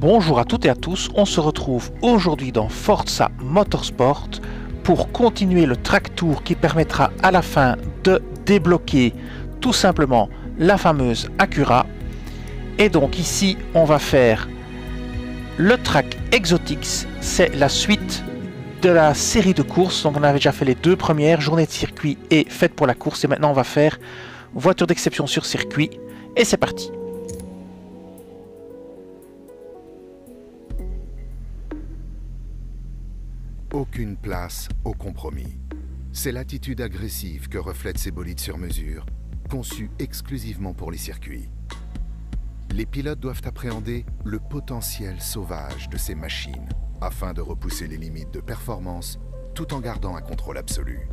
Bonjour à toutes et à tous, on se retrouve aujourd'hui dans Forza Motorsport pour continuer le track tour qui permettra à la fin de débloquer tout simplement la fameuse Acura. Et donc ici on va faire le track Exotics, c'est la suite de la série de courses. Donc on avait déjà fait les deux premières, journée de circuit et fête pour la course, et maintenant on va faire voiture d'exception sur circuit et c'est parti. Aucune place au compromis. C'est l'attitude agressive que reflètent ces bolides sur mesure, conçus exclusivement pour les circuits. Les pilotes doivent appréhender le potentiel sauvage de ces machines afin de repousser les limites de performance tout en gardant un contrôle absolu.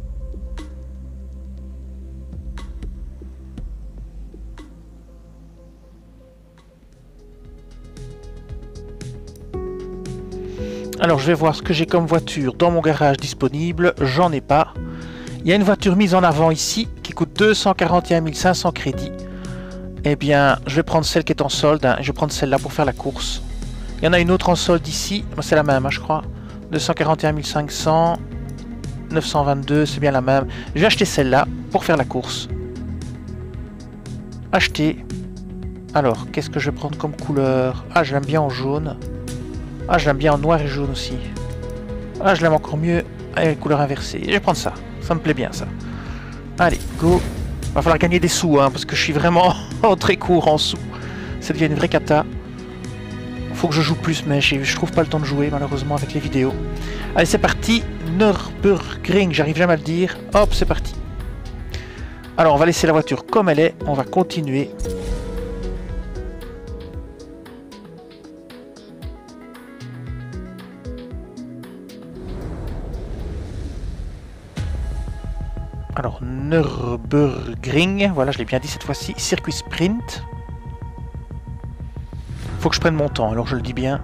Alors je vais voir ce que j'ai comme voiture dans mon garage disponible, j'en ai pas. Il y a une voiture mise en avant ici qui coûte 241 500 crédits. Eh bien je vais prendre celle qui est en solde, hein, et je vais prendre celle-là pour faire la course. Il y en a une autre en solde ici, c'est la même hein, je crois. 241 500, 922, c'est bien la même. Je vais acheter celle-là pour faire la course. Acheter. Alors qu'est-ce que je vais prendre comme couleur? Ah, je l'aime bien en jaune. Ah, je l'aime bien en noir et jaune aussi. Ah, je l'aime encore mieux avec couleur inversée. Je vais prendre ça. Ça me plaît bien, ça. Allez, go. Va falloir gagner des sous, hein, parce que je suis vraiment très court en sous. Ça devient une vraie cata. Faut que je joue plus, mais je trouve pas le temps de jouer, malheureusement, avec les vidéos. Allez, c'est parti. Nürburgring, j'arrive jamais à le dire. Hop, c'est parti. Alors, on va laisser la voiture comme elle est. On va continuer. Alors, Nürburgring, voilà, je l'ai bien dit cette fois-ci, circuit sprint. Faut que je prenne mon temps, alors je le dis bien.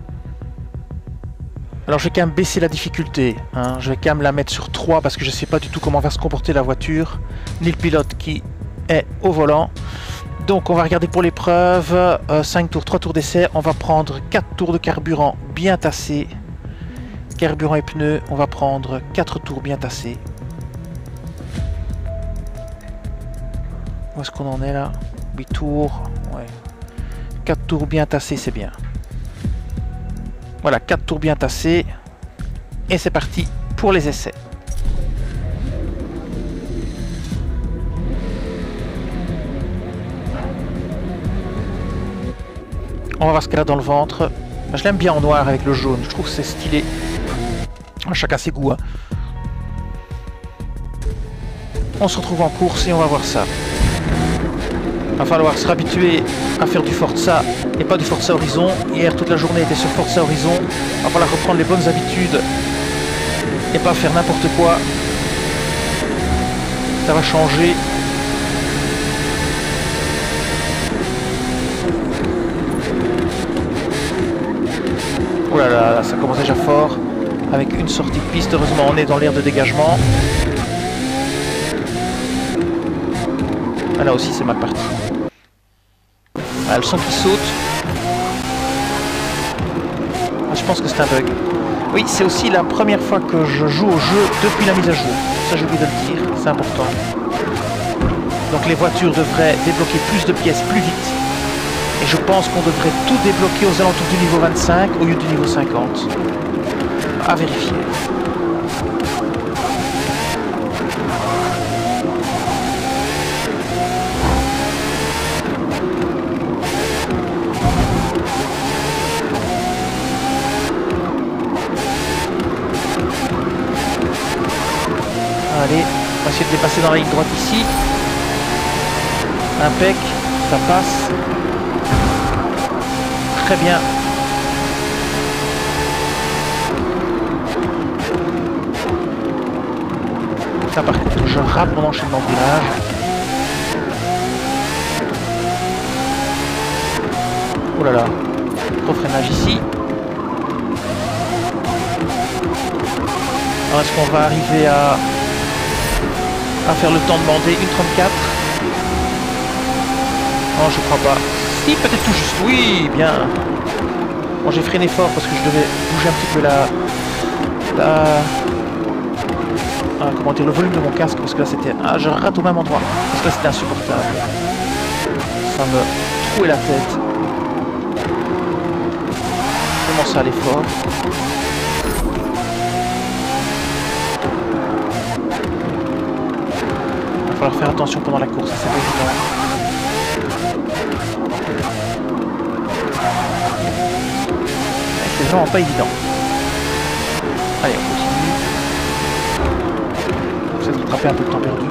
Alors, je vais quand même baisser la difficulté, hein. Je vais quand même la mettre sur 3 parce que je sais pas du tout comment va se comporter la voiture, ni le pilote qui est au volant. Donc, on va regarder pour l'épreuve, 5 tours, 3 tours d'essai. On va prendre 4 tours de carburant bien tassés. Carburant et pneus, on va prendre 4 tours bien tassés. Où est-ce qu'on en est là? 8 tours, ouais. 4 tours bien tassés, c'est bien. Voilà, 4 tours bien tassés. Et c'est parti pour les essais. On va voir ce qu'elle a dans le ventre. Je l'aime bien en noir avec le jaune, je trouve que c'est stylé. Chacun ses goûts, hein. On se retrouve en course et on va voir ça. Il va falloir se habituer à faire du Forza et pas du Forza Horizon. Hier, toute la journée était sur Forza Horizon. Il va falloir reprendre les bonnes habitudes et pas faire n'importe quoi. Ça va changer. Oh là là, ça commence déjà fort. Avec une sortie de piste, heureusement on est dans l'aire de dégagement. Ah, là aussi c'est mal parti. Ah, le son qui saute. Ah, je pense que c'est un bug. Oui, c'est aussi la première fois que je joue au jeu depuis la mise à jour. Ça j'ai oublié de le dire, c'est important. Donc les voitures devraient débloquer plus de pièces plus vite. Et je pense qu'on devrait tout débloquer aux alentours du niveau 25 au lieu du niveau 50. À vérifier. Allez, on va essayer de dépasser dans la ligne droite ici. Impec, ça passe. Très bien. Ça par contre, je rate mon enchaînement de virage. Oh là là, gros freinage ici. Alors est-ce qu'on va arriver à faire le temps demandé? 1,34. Non, je crois pas. Si, peut-être tout juste. Oui, bien. Bon, j'ai freiné fort parce que je devais bouger un petit peu comment dire, le volume de mon casque, parce que là c'était... Ah, je rate au même endroit. Parce que là c'était insupportable. Ça me trouait la tête. Je commence à aller fort. Il va falloir faire attention pendant la course, c'est pas évident. C'est vraiment pas évident. Allez, on continue. On essaie de rattraper un peu le temps perdu.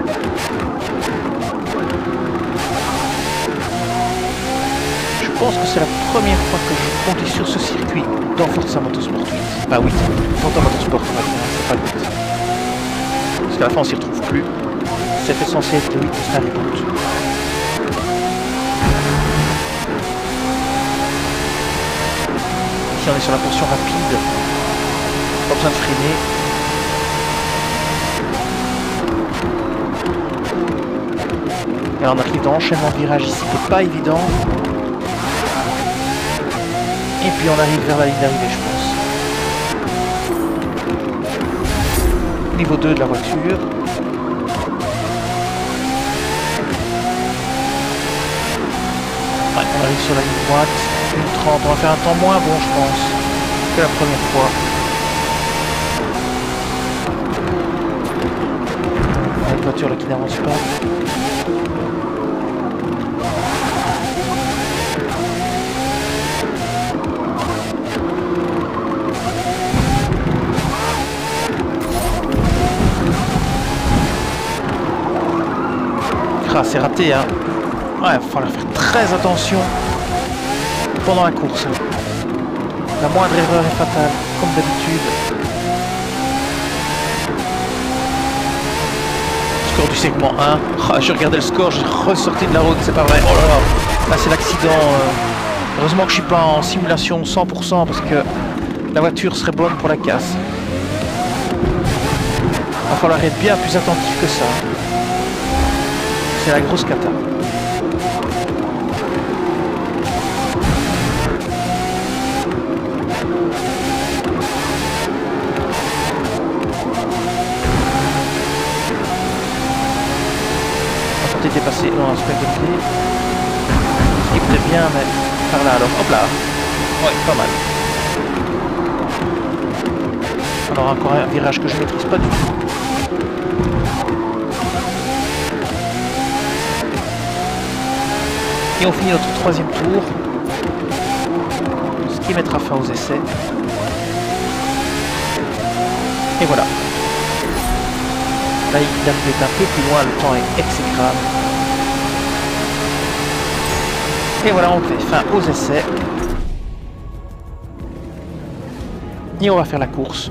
Je pense que c'est la première fois que je conduis sur ce circuit dans Forza Motorsport 8. Bah oui, Forza Motorsport, c'est pas le 8. Parce qu'à la fin on s'y retrouve plus. C'était censé être le 8, c'est un reboot. Ici on est sur la portion rapide. Pas besoin de freiner. Et on arrive dans l'enchaînement de virage ici, c'est pas évident. Et puis on arrive vers la ligne d'arrivée, je pense. Niveau 2 de la voiture. Ouais, on arrive sur la ligne droite. 1,30, on va faire un temps moins bon, je pense, que la première fois. Une voiture là qui n'avance pas. Ah, c'est raté, hein. Ouais, il va falloir faire très attention pendant la course. La moindre erreur est fatale, comme d'habitude. Score du segment 1. Ah, j'ai regardé le score, j'ai ressorti de la route, c'est pas vrai. Oh là là, là c'est l'accident. Heureusement que je suis pas en simulation 100% parce que la voiture serait bonne pour la casse. Il va falloir être bien plus attentif que ça. C'est la grosse cata. Dépasser, non, c'est pas une bonne idée. Il peut-être bien, mais par là alors, hop là. Ouais, pas mal. Alors encore un virage que je maîtrise pas du tout. Et on finit notre troisième tour, ce qui mettra fin aux essais. Et voilà. Là, il arrive un peu plus loin, le temps est exécrable. Et voilà, on fait fin aux essais. Et on va faire la course.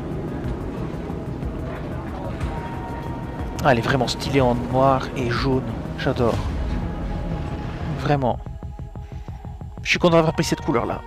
Ah, elle est vraiment stylée en noir et jaune. J'adore. Vraiment. Je suis content d'avoir pris cette couleur-là.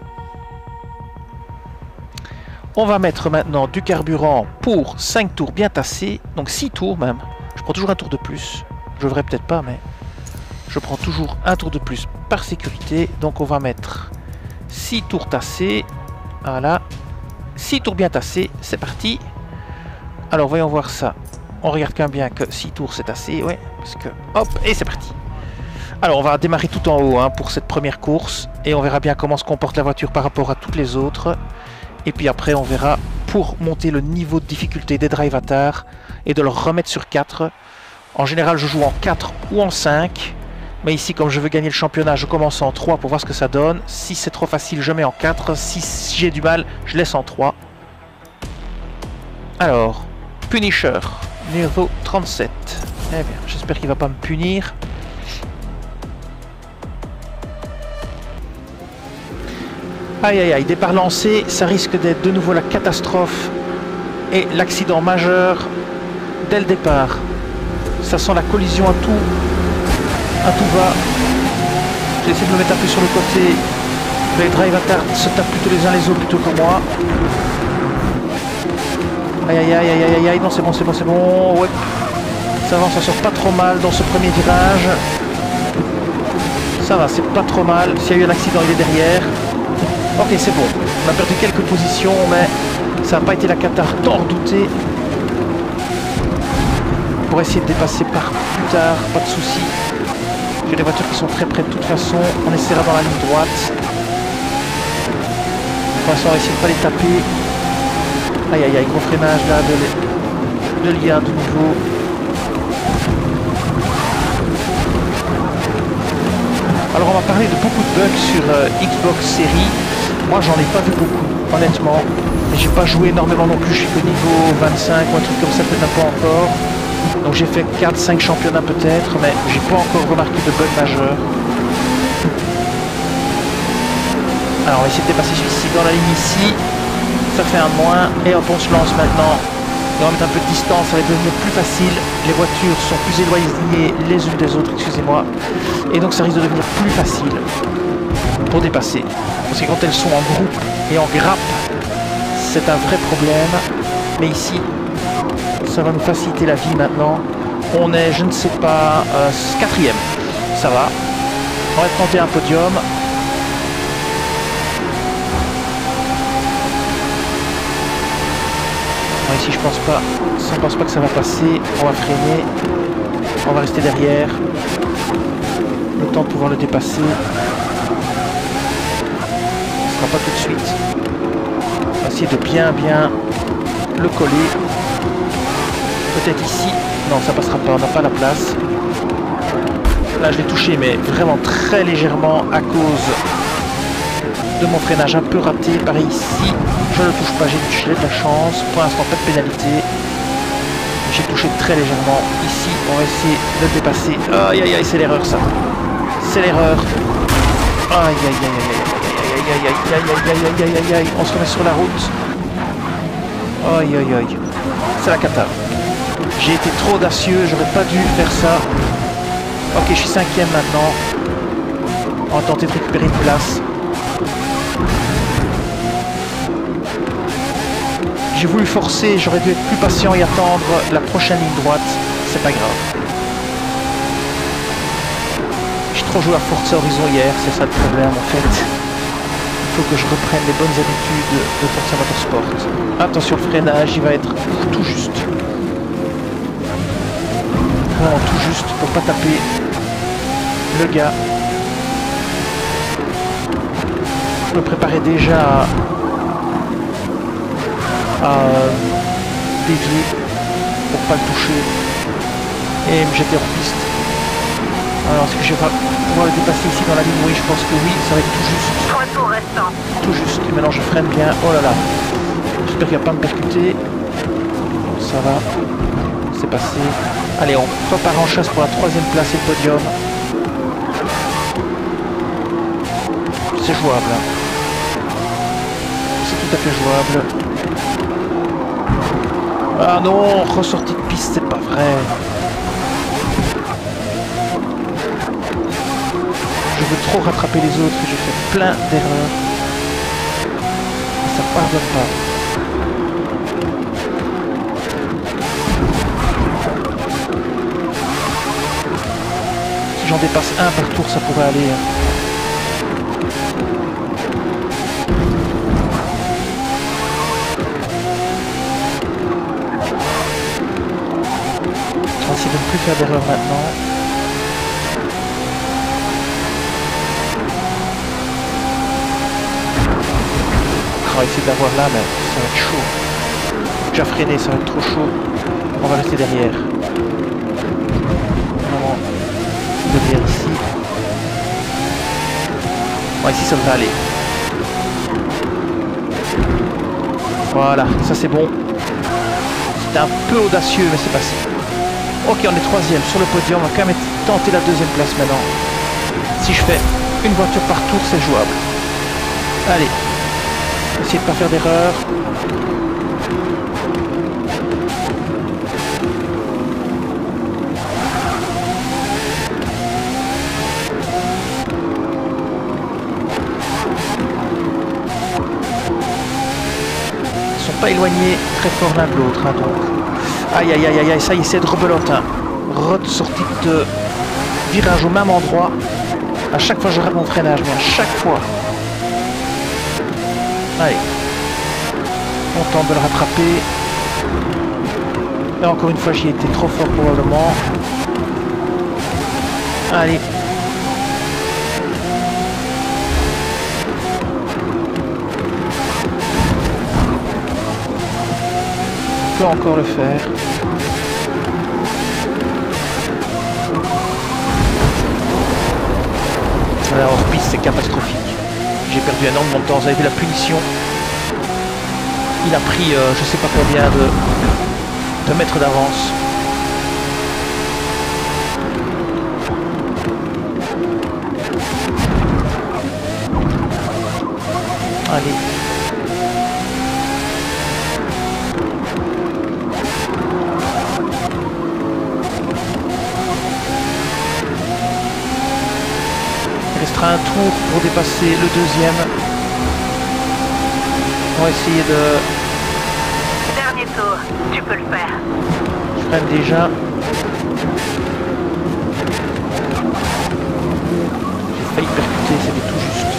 On va mettre maintenant du carburant pour 5 tours bien tassés. Donc 6 tours même. Je prends toujours un tour de plus. Je devrais peut-être pas, mais je prends toujours un tour de plus par sécurité. Donc on va mettre 6 tours tassés. Voilà. 6 tours bien tassés. C'est parti. Alors voyons voir ça. On regarde quand même bien que 6 tours c'est assez. Ouais. Parce que... Hop. Et c'est parti. Alors on va démarrer tout en haut hein, pour cette première course. Et on verra bien comment se comporte la voiture par rapport à toutes les autres. Et puis après on verra pour monter le niveau de difficulté des drive avatars et de le remettre sur 4. En général je joue en 4 ou en 5. Mais ici comme je veux gagner le championnat je commence en 3 pour voir ce que ça donne. Si c'est trop facile je mets en 4. Si j'ai du mal je laisse en 3. Alors, Punisher, niveau 37. Eh bien, j'espère qu'il va pas me punir. Aïe aïe aïe, départ lancé, ça risque d'être de nouveau la catastrophe et l'accident majeur dès le départ. Ça sent la collision à tout va. J'ai essayé de me mettre un peu sur le côté. Les drive avatars se tapent plutôt les uns les autres plutôt que moi. Aïe aïe aïe aïe aïe aïe, non c'est bon, c'est bon, c'est bon. Ouais. Ça avance, ça sort pas trop mal dans ce premier virage. Ça va, c'est pas trop mal. S'il y a eu un accident, il est derrière. Ok, c'est bon. On a perdu quelques positions, mais ça n'a pas été la cata tant redoutée. Pour essayer de dépasser par plus tard, pas de soucis. J'ai des voitures qui sont très près de toute façon. On essaiera dans la ligne droite. Pour l'instant, on va essayer de ne pas les taper. Aïe aïe aïe, gros freinage là de l'IA de nouveau. Alors on va parler de beaucoup de bugs sur Xbox Series. Moi j'en ai pas vu beaucoup, honnêtement. Mais j'ai pas joué énormément non plus, je suis que niveau 25 ou un truc comme ça, peut-être même pas encore. Donc j'ai fait 4-5 championnats peut-être, mais j'ai pas encore remarqué de bugs majeurs. Alors on va essayer de dépasser celui-ci dans la ligne ici. Ça fait un moins, et hop on se lance maintenant. On va mettre un peu de distance, ça va devenir plus facile. Les voitures sont plus éloignées les unes des autres, excusez-moi. Et donc ça risque de devenir plus facile pour dépasser. Parce que quand elles sont en groupe et en grappe, c'est un vrai problème. Mais ici, ça va nous faciliter la vie maintenant. On est, je ne sais pas, 4e. Ça va. On va tenter un podium. Ici je pense pas que ça va passer, on va freiner, on va rester derrière, le temps de pouvoir le dépasser, ce sera pas tout de suite, on va essayer de bien le coller, peut-être ici, non ça passera pas, on n'a pas la place, là je l'ai touché mais vraiment très légèrement à cause de mon freinage un peu raté, pareil ici. Je ne touche pas, j'ai de la chance. Pour l'instant, pas de pénalité. J'ai touché très légèrement. Ici, on va essayer de le dépasser. Aïe aïe aïe, c'est l'erreur ça. C'est l'erreur. Aïe aïe aïe aïe aïe aïe aïe aïe aïe aïe aïe aïe aïe. On se remet sur la route. Aïe aïe aïe. C'est la cata. J'ai été trop audacieux, j'aurais pas dû faire ça. Ok, je suis 5e maintenant. On va tenter de récupérer une place. J'ai voulu forcer, j'aurais dû être plus patient et attendre la prochaine ligne droite, c'est pas grave. J'ai trop joué à Forza Horizon hier, c'est ça le problème en fait. Il faut que je reprenne les bonnes habitudes de Forza Motorsport. Attention, le freinage, il va être tout juste. Vraiment tout juste pour pas taper le gars. Je me préparais déjà à dévier pour pas le toucher et me jeter hors piste. Alors est-ce que je vais pouvoir le dépasser ici dans la ligne? Oui, je pense que oui, ça va être tout juste. Tout juste, et maintenant je freine bien. Oh là là, j'espère qu'il va pas me percuter. Ça va, c'est passé. Allez, on repart en chasse pour la 3e place et le podium. C'est jouable. C'est tout à fait jouable. Ah non, ressortie de piste, c'est pas vrai. Je veux trop rattraper les autres, j'ai fait plein d'erreurs. Ça pardonne pas. Si j'en dépasse un par tour, ça pourrait aller. On va essayer de ne plus faire d'erreur maintenant. On va essayer de l'avoir là, mais ça va être chaud. Déjà freiné, ça va être trop chaud. On va rester derrière. Vraiment derrière ici. Bon, ici ça devrait aller. Voilà, ça c'est bon. C'était un peu audacieux, mais c'est passé. Ok, on est 3e sur le podium. On va quand même tenter la 2e place maintenant. Si je fais une voiture par tour, c'est jouable. Allez. Essayez de ne pas faire d'erreur. Ils sont pas éloignés très fort l'un de l'autre, hein, donc. Aïe aïe aïe aïe, ça y est, c'est de rebelote. Hein. Sortie de virage au même endroit. À chaque fois je rate mon freinage, mais à chaque fois. Allez. On tente de le rattraper. Là encore une fois j'y ai été trop fort probablement. Allez. On peut encore le faire. Voilà, hors piste c'est catastrophique. J'ai perdu énormément de temps, vous avez vu la punition. Il a pris je sais pas combien de mètres d'avance. Allez. Il restera un tour pour dépasser le deuxième. On va essayer de... Dernier tour, tu peux le faire. Je freine déjà. J'ai failli percuter, c'était tout juste.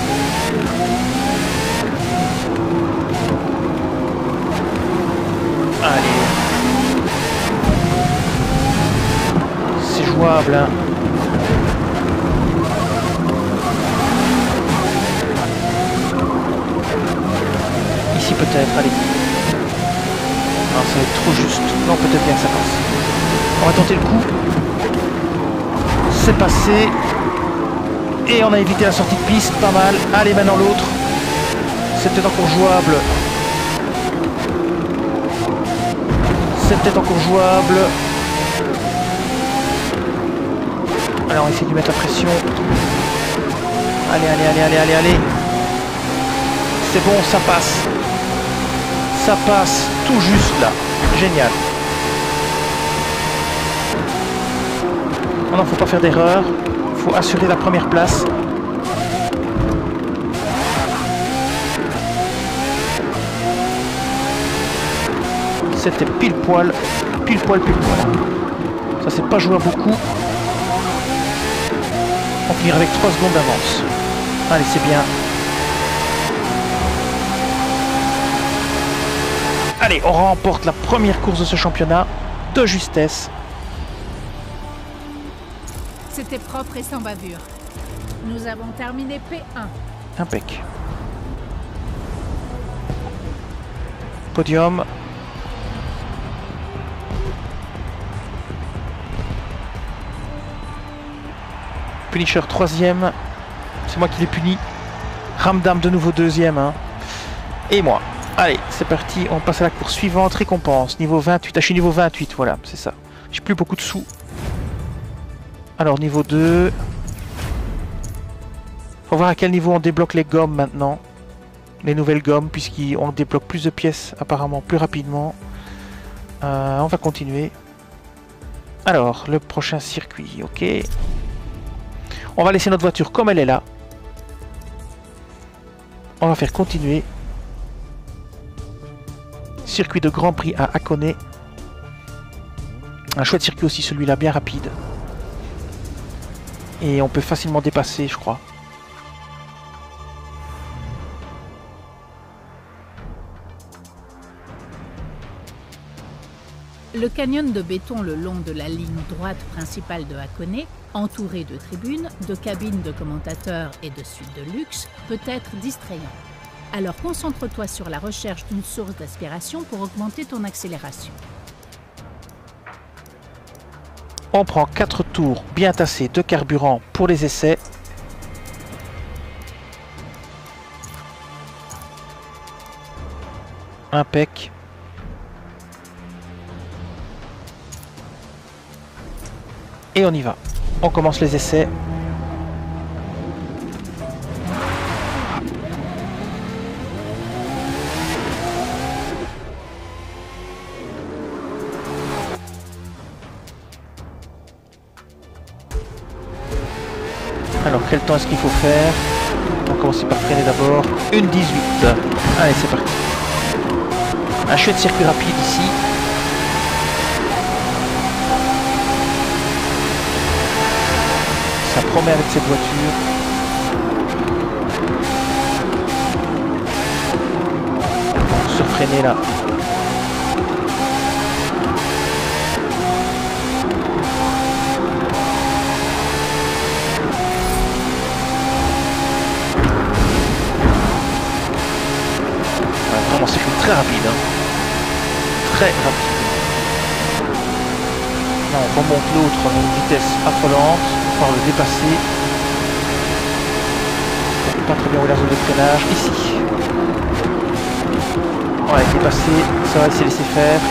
Allez. C'est jouable, hein. Ici peut-être, allez. Non, ça va être trop juste. Non, peut-être bien que ça passe. On va tenter le coup. C'est passé. Et on a évité la sortie de piste, pas mal. Allez, maintenant l'autre. C'était encore jouable. C'était encore jouable. Alors on va essayer de lui mettre la pression. Allez, allez, allez, allez, allez, allez. C'est bon, ça passe. Ça passe tout juste là. Génial. Non, faut pas faire d'erreur. Faut assurer la première place. C'était pile poil, pile poil, pile poil. Ça s'est pas joué à beaucoup. On finira avec 3 secondes d'avance. Allez, c'est bien. Allez, on remporte la première course de ce championnat de justesse. C'était propre et sans bavure. Nous avons terminé P1. Impec. Podium. Punisher 3e. C'est moi qui l'ai puni. Ramdam de nouveau 2e. Hein. Et moi. Allez, c'est parti. On passe à la course suivante. Récompense. Niveau 28. Ah, je suis niveau 28. Voilà, c'est ça. J'ai plus beaucoup de sous. Alors, niveau 2. Faut voir à quel niveau on débloque les gommes maintenant. Les nouvelles gommes, puisqu'on débloque plus de pièces apparemment plus rapidement. On va continuer. Alors, le prochain circuit. Ok. On va laisser notre voiture comme elle est là. On va faire continuer. Circuit de Grand Prix à Hakone. Un chouette circuit aussi, celui-là, bien rapide. Et on peut facilement dépasser, je crois. Le canyon de béton le long de la ligne droite principale de Hakone, entouré de tribunes, de cabines de commentateurs et de suites de luxe, peut être distrayant. Alors concentre-toi sur la recherche d'une source d'aspiration pour augmenter ton accélération. On prend 4 tours bien tassés de carburant pour les essais. Impec. Et on y va. On commence les essais. Alors quel temps est-ce qu'il faut faire? On va commencer par freiner d'abord. 1,18. Allez, c'est parti. Un chouette circuit rapide ici. Ça promet avec cette voiture. freiner là. Vraiment, c'est très rapide. Hein. Très rapide. Là, on remonte l'autre à une vitesse affolante pour pouvoir le dépasser. Je ne sais pas très bien où est la zone de freinage. Ici. Ouais, dépassé. Ça va, il s'est laissé faire.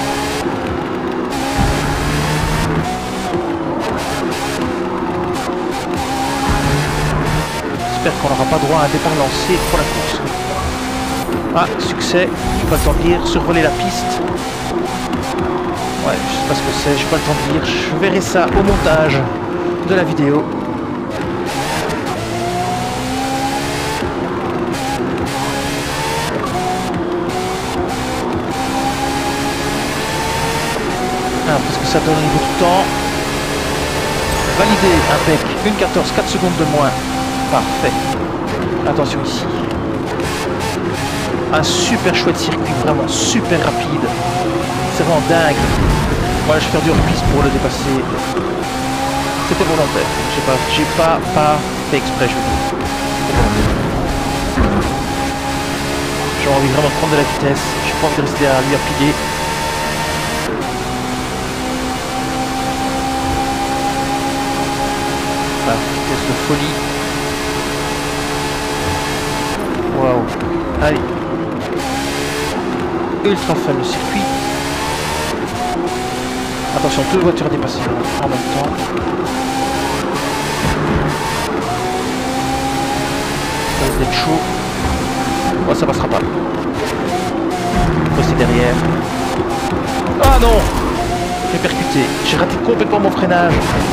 J'espère qu'on n'aura pas droit à un départ lancé pour la course. Ah, succès, j'ai pas le temps de dire, survoler la piste. Ouais, je sais pas ce que c'est, j'ai pas le temps de dire, je verrai ça au montage de la vidéo. Ah, parce que ça donne au niveau du temps. Validé, impec, 1,14, 4 secondes de moins. Parfait. Attention ici. Un super chouette circuit, vraiment super rapide. C'est vraiment dingue. Voilà, je vais faire du hors-piste pour le dépasser. C'était volontaire. J'ai pas fait exprès, je veux dire. J'ai envie vraiment de prendre de la vitesse. J'ai pas envie de rester à lui à plier. La vitesse de folie. Waouh. Allez. Ultra fun le circuit. Attention, 2 voitures dépassées en même temps. Ça va être chaud. Oh, ça passera pas. Rester derrière. Ah non! J'ai percuté. J'ai raté complètement mon freinage.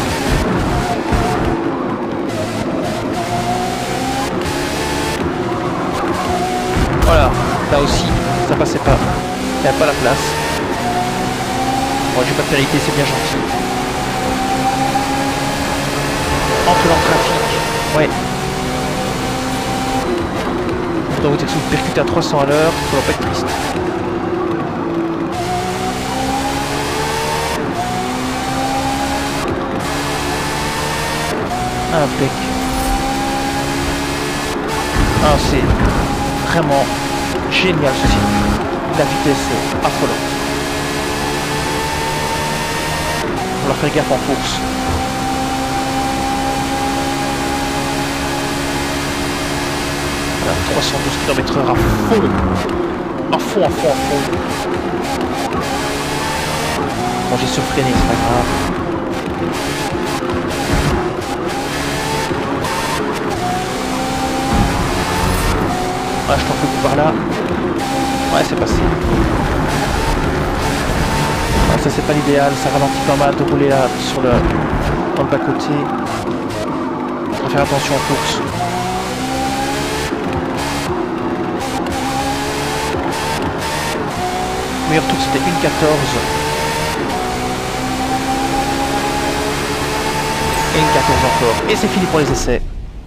Voilà, là aussi, ça passait pas. Il n'y avait pas la place. Bon, j'ai pas de pénalité, c'est bien gentil. Entre dans le trafic. Ouais. Dans votre vous percutez à 300 à l'heure, ça va pas être triste. Impec. Ah, c'est vraiment génial ce circuit. La vitesse est affolante. On va faire gaffe en course. Voilà, 312 km/h à fond. À fond, à fond, à fond. Bon, j'ai surfreiné, c'est pas grave. Ah, je t'en fais par là. Ouais, c'est passé. Ah, ça, c'est pas l'idéal. Ça ralentit pas mal de rouler là sur le, dans le bas-côté. Il faut faire attention en course. Le meilleur tour, c'était 1,14. Et 1,14 encore. Et c'est fini pour les essais.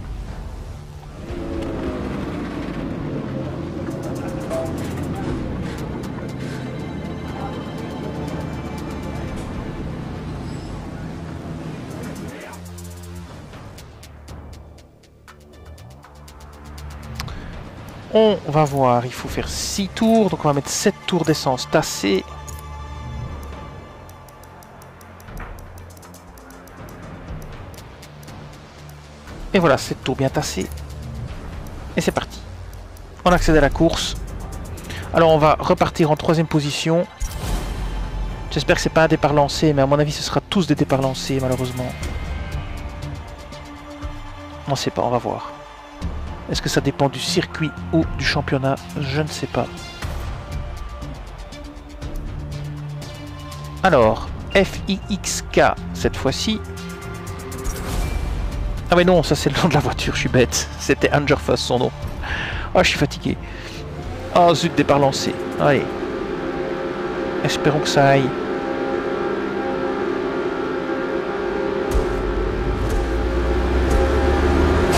On va voir, il faut faire 6 tours, donc on va mettre 7 tours d'essence tassée. Et voilà, 7 tours bien tassés. Et c'est parti. On accède à la course. Alors on va repartir en 3ème position. J'espère que c'est pas un départ lancé, mais à mon avis ce sera tous des départs lancés malheureusement. On ne sait pas, on va voir. Est-ce que ça dépend du circuit ou du championnat? Je ne sais pas. Alors, FIXK cette fois-ci. Ah mais non, ça c'est le nom de la voiture, je suis bête. C'était Angerfuss son nom. Ah, je suis fatigué. Ah zut, départ lancé. Allez. Espérons que ça aille.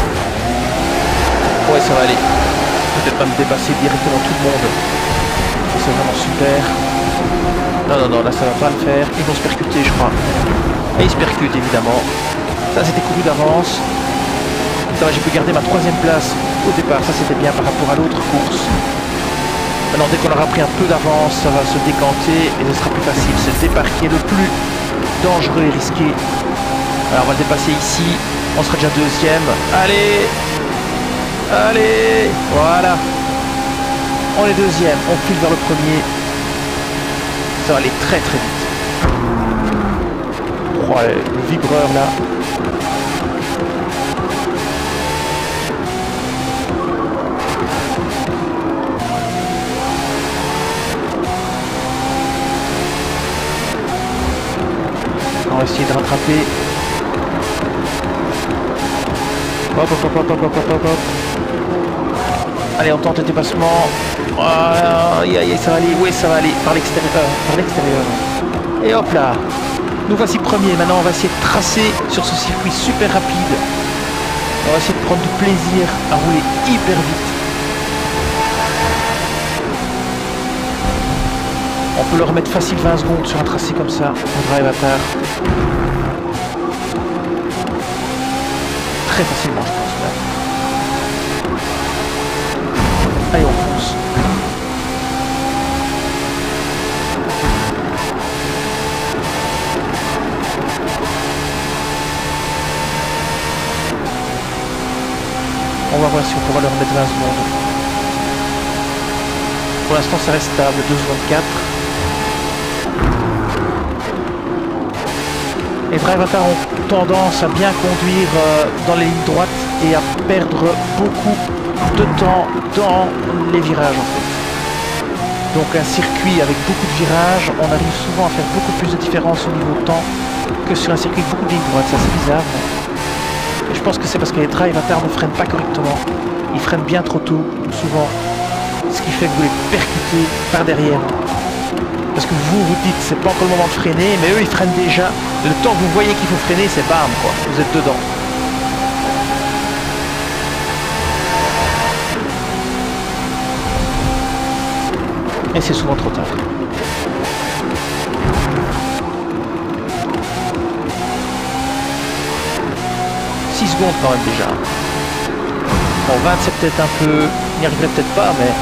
Ouais, ça va aller. Peut-être pas me dépasser directement tout le monde. C'est vraiment super. Non, non, non, là ça va pas le faire. Ils vont se percuter, je crois. Et ils se percutent, évidemment. Ça, c'était couru d'avance. Ça va, j'ai pu garder ma 3e place au départ. Ça, c'était bien par rapport à l'autre course. Maintenant, dès qu'on aura pris un peu d'avance, ça va se décanter et ce sera plus facile. C'est le départ qui est le plus dangereux et risqué. Alors, on va le dépasser ici. On sera déjà 2e. Allez! Allez! Voilà! On est 2e. On file vers le premier. Ça va aller très très vite. Oh, le vibreur là. On va essayer de rattraper. Hop, hop, hop, hop, hop, hop, hop, hop. Allez, on tente le dépassement. Aïe, aïe, ça va aller. Oui, ça va aller par l'extérieur. Par l'extérieur. Et hop là. Nous voici premiers. Maintenant, on va essayer de tracer sur ce circuit super rapide. On va essayer de prendre du plaisir à rouler hyper vite. On peut leur mettre facile 20 secondes sur un tracé comme ça, au Drive Avatar. Très facilement, je pense. Là. Allez, on fonce. On va voir si on pourra leur mettre 20 secondes. Pour l'instant, ça reste stable, 2 secondes 4. Les Drive Avatar ont tendance à bien conduire dans les lignes droites et à perdre beaucoup de temps dans les virages en fait. Donc un circuit avec beaucoup de virages, on arrive souvent à faire beaucoup plus de différence au niveau de temps que sur un circuit avec beaucoup de lignes droites. C'est assez bizarre. Mais je pense que c'est parce que les Drive Avatar ne freinent pas correctement. Ils freinent bien trop tôt, souvent. Ce qui fait que vous les percutez par derrière. Parce que vous dites c'est pas encore le moment de freiner, mais eux ils freinent déjà. Le temps que vous voyez qu'il faut freiner, c'est bam quoi, vous êtes dedans. Et c'est souvent trop tard. « 6 secondes quand même déjà. Bon, 20 c'est peut-être un peu... Il n'y arriverait peut-être pas, mais...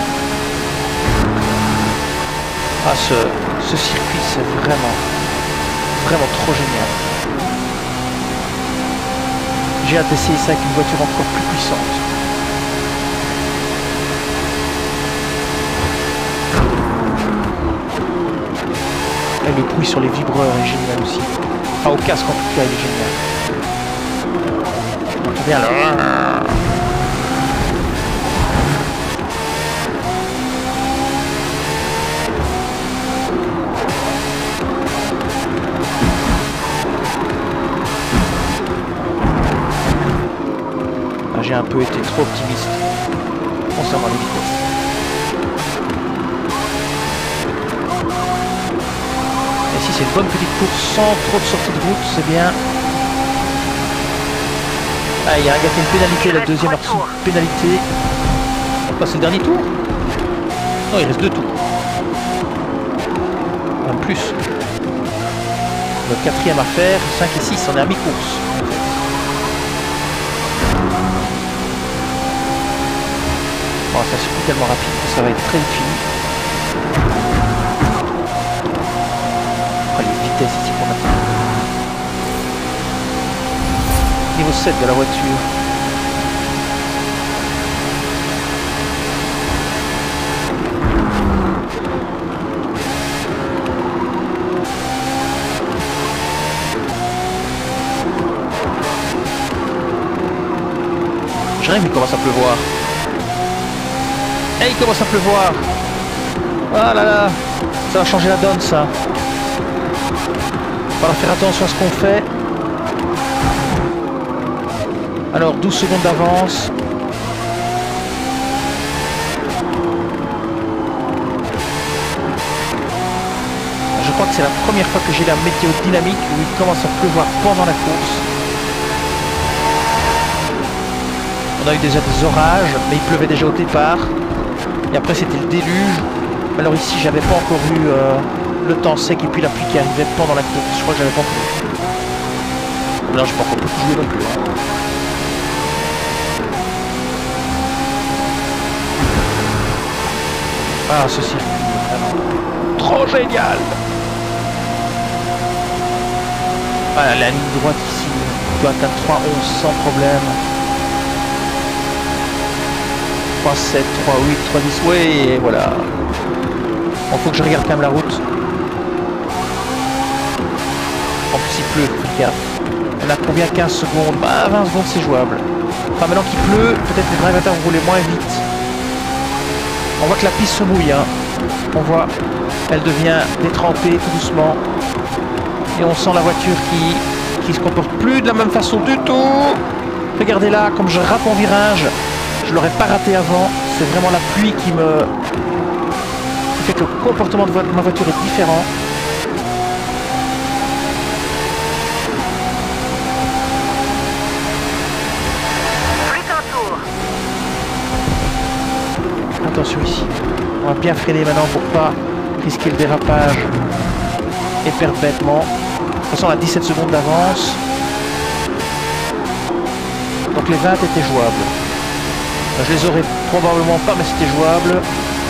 Ah, ce circuit, c'est vraiment trop génial. J'ai hâte d'essayer ça avec une voiture encore plus puissante. Et le bruit sur les vibreurs est génial aussi. Ah, au casque en tout cas, il est génial. On entend bien le... J'ai un peu été trop optimiste concernant les vitesses. Et si c'est une bonne petite course sans trop de sorties de route, c'est bien. Ah, il y a un gars qui a une pénalité, la deuxième a reçu une pénalité. On passe le dernier tour? Non, il reste 2 tours. Même plus. Le 4e à faire, 5 et 6, on est à mi-course. Oh, ça se fait tellement rapide que ça va être très vite fini. Oh, les vitesses ici pour maintenant. Niveau 7 de la voiture. Je rêve, il commence à pleuvoir. Et il commence à pleuvoir. Ah là là, ça va changer la donne ça. Il va falloir faire attention à ce qu'on fait. Alors 12 secondes d'avance. Je crois que c'est la première fois que j'ai la météo dynamique où il commence à pleuvoir pendant la course. On a eu déjà des orages, mais il pleuvait déjà au départ. Et après c'était le déluge. Alors ici, j'avais pas encore eu le temps sec et puis la pluie qui arrivait pendant la course. Je crois que j'avais pas encore eu. Non, j'ai pas encore pu jouer non plus. Hein. Ah, ceci est vraiment trop génial. Voilà, la ligne droite ici doit atteindre 3,11 sans problème. 3,7, 3,8, 3,10, oui, et voilà. Bon, faut que je regarde quand même la route. En plus, il pleut, faites gaffe. On a combien? 15 secondes? Bah, 20 secondes, c'est jouable. Enfin, maintenant qu'il pleut, peut-être les drivateurs vont rouler moins vite. On voit que la piste se mouille, hein. On voit, elle devient détrempée tout doucement. Et on sent la voiture qui se comporte plus de la même façon du tout. Regardez là, comme je rate mon virage, je l'aurais pas raté avant. C'est vraiment la pluie qui fait que le comportement de ma voiture est différent. Plus qu'un tour. Attention ici. On va bien freiner maintenant pour pas risquer le dérapage et perdre bêtement. De toute façon, on a 17 secondes d'avance. Donc les 20 étaient jouables. Je les aurais probablement pas, mais c'était jouable.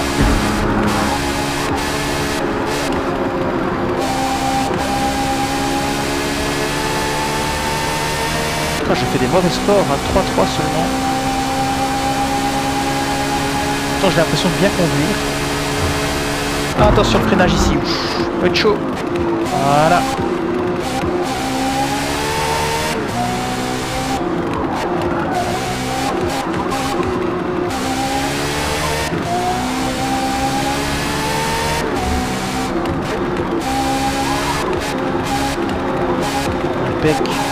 Oh, j'ai fait des mauvais scores, hein, 3-3 seulement. Pourtant, j'ai l'impression de bien conduire. Ah, attention, le freinage ici. Ouf, ça va être chaud. Voilà. Impec.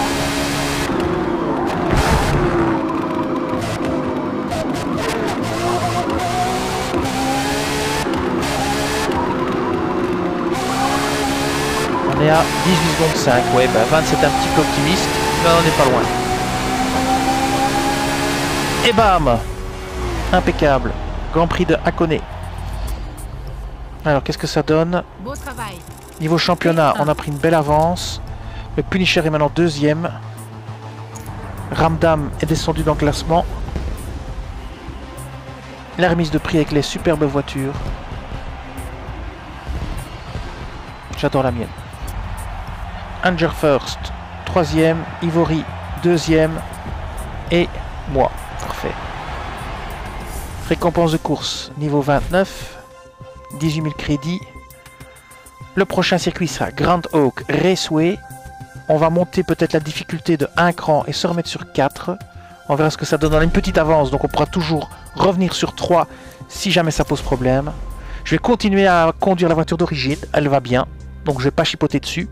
On est à 18 secondes 5, ouais, bah 20 c'est un petit peu optimiste, mais on n'est pas loin. Et bam! Impeccable. Grand Prix de Hakone. Alors, qu'est-ce que ça donne? Beau travail. Niveau championnat, on a pris une belle avance. Le Punisher est maintenant deuxième. Ramdam est descendu dans le classement. La remise de prix avec les superbes voitures. J'adore la mienne. Anger First, troisième. Ivory, deuxième. Et moi. Parfait. Récompense de course, niveau 29. 18 000 crédits. Le prochain circuit sera Grand Oak Raceway. On va monter peut-être la difficulté de 1 cran et se remettre sur 4. On verra ce que ça donne. On a une petite avance, donc on pourra toujours revenir sur 3 si jamais ça pose problème. Je vais continuer à conduire la voiture d'origine. Elle va bien, donc je ne vais pas chipoter dessus.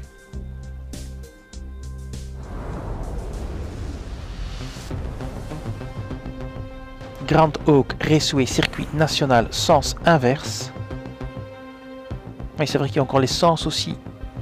Grand Oak Raceway, circuit national, sens inverse. Oui, c'est vrai qu'il y a encore les sens aussi.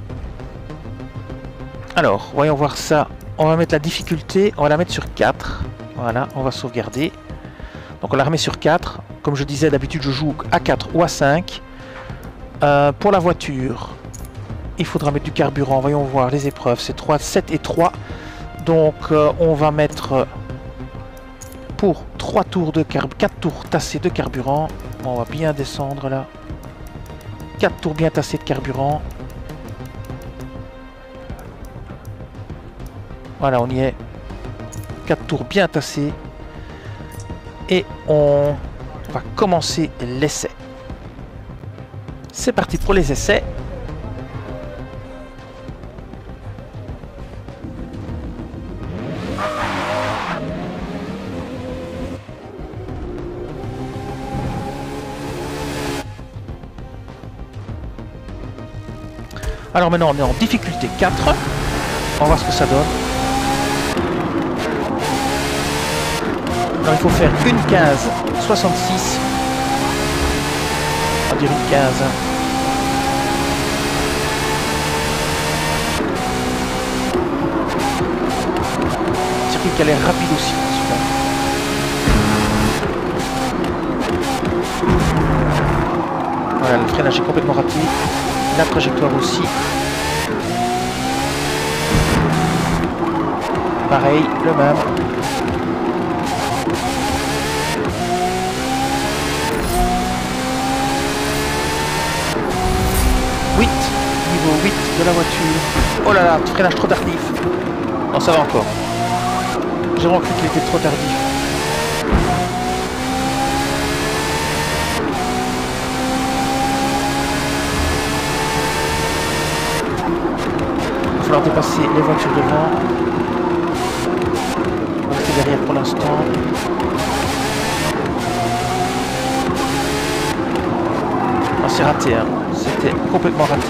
Alors, voyons voir ça. On va mettre la difficulté, on va la mettre sur 4. Voilà, on va sauvegarder. Donc on la remet sur 4. Comme je disais, d'habitude je joue à 4 ou à 5. Pour la voiture, il faudra mettre du carburant. Voyons voir les épreuves. C'est 3, 7 et 3. Donc on va mettre pour 3 tours de 4 tours tassés de carburant. On va bien descendre là. 4 tours bien tassés de carburant. Voilà, on y est. 4 tours bien tassés. Et on va commencer l'essai. C'est parti pour les essais. Alors maintenant on est en difficulté 4. On va voir ce que ça donne. Alors il faut faire une case 66. On va dire une case. Circuit qui a l'air rapide aussi. Voilà, le freinage est complètement raté. La trajectoire aussi. Pareil, le même. Niveau 8 de la voiture. Oh là là, freinage trop tardif. Non, ça va encore. J'ai vraiment cru qu'il était trop tardif. Il va falloir dépasser les voitures devant. On va rester derrière pour l'instant. Non, c'est raté, hein. C'était complètement raté.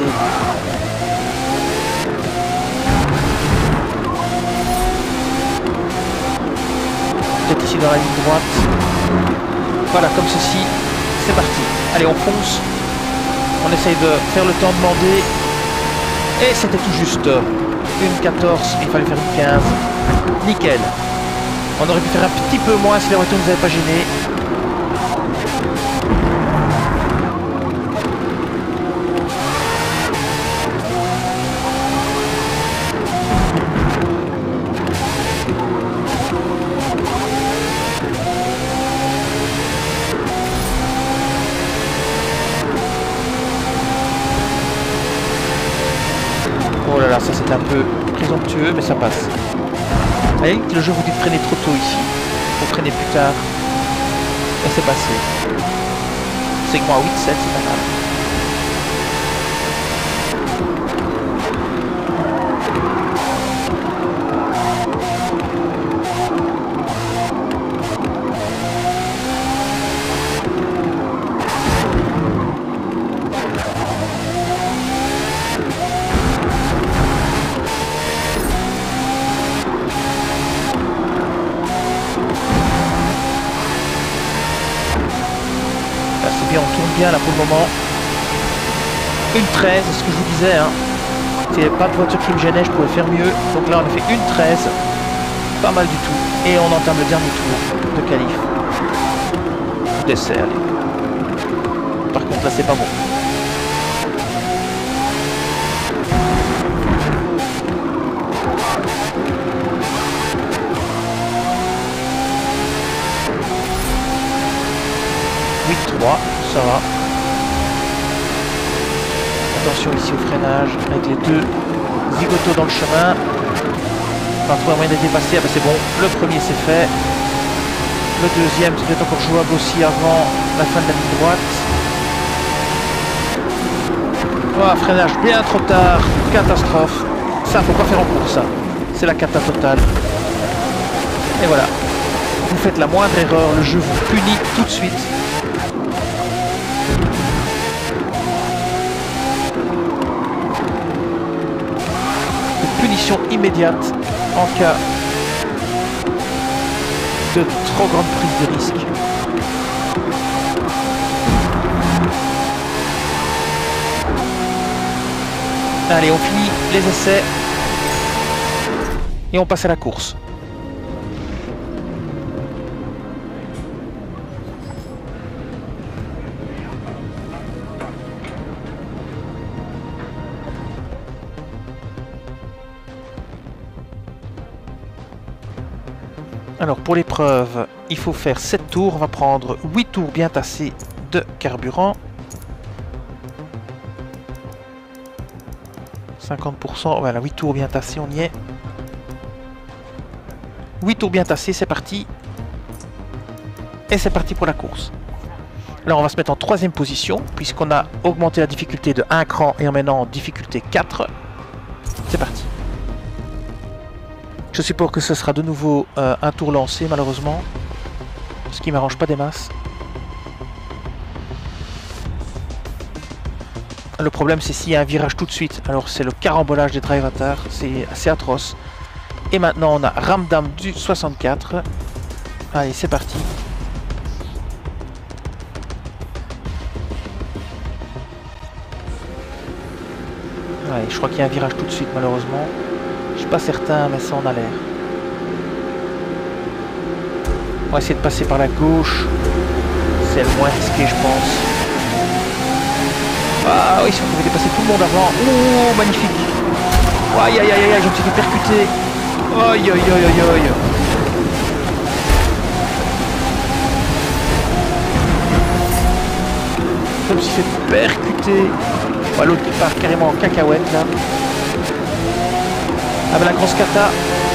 Peut-être ici dans la ligne droite. Voilà, comme ceci. C'est parti. Allez, on fonce. On essaye de faire le temps demandé. Et c'était tout juste. Une 14, il fallait faire une 15. Nickel. On aurait pu faire un petit peu moins si la voiture ne nous avait pas gêné. Oh là là, ça c'est un peu présomptueux, mais ça passe. Allez, le jeu vous dit de freiner trop tôt ici. Faut freiner plus tard. Et c'est passé. Segment à 8-7, c'est pas mal. On tourne bien là pour le moment. Une 13, c'est ce que je vous disais. Hein. S'il n'y avait pas de voiture qui me gênait, je pouvais faire mieux. Donc là, on a fait une 13. Pas mal du tout. Et on entame le dernier tour de qualif. D'essai, allez. Par contre, là, c'est pas bon. Ça va. Attention ici au freinage avec les deux zigotos dans le chemin. On va trouver un moyen de les dépasser. Ah ben c'est bon, le premier c'est fait. Le deuxième c'est peut-être encore jouable aussi avant la fin de la ligne droite. Voilà, freinage bien trop tard. Catastrophe. Ça faut pas faire en course ça. C'est la cata totale. Et voilà. Vous faites la moindre erreur, le jeu vous punit tout de suite. Punition immédiate en cas de trop grande prise de risque. Allez, on finit les essais et on passe à la course. Alors pour l'épreuve, il faut faire 7 tours, on va prendre 8 tours bien tassés de carburant. 50%, voilà, 8 tours bien tassés, on y est. 8 tours bien tassés, c'est parti. Et c'est parti pour la course. Alors on va se mettre en 3e position, puisqu'on a augmenté la difficulté de 1 cran et en maintenant en difficulté 4. C'est parti. Je suppose que ce sera de nouveau un tour lancé malheureusement, ce qui m'arrange pas des masses. Le problème c'est s'il y a un virage tout de suite, alors c'est le carambolage des drive avatars, c'est assez atroce. Et maintenant on a Ramdam du 64. Allez c'est parti. Allez, je crois qu'il y a un virage tout de suite malheureusement. Je suis pas certain, mais ça en a l'air. On va essayer de passer par la gauche. C'est le moins risqué, je pense. Ah oui, si on pouvait dépasser tout le monde avant. Oh, magnifique. Aïe, aïe, aïe, aïe, je me suis fait percuter. Aïe, aïe, aïe, aïe, aïe. Je me suis fait percuter. Oh, l'autre qui part carrément en cacahuète là. Ah ben la grosse cata.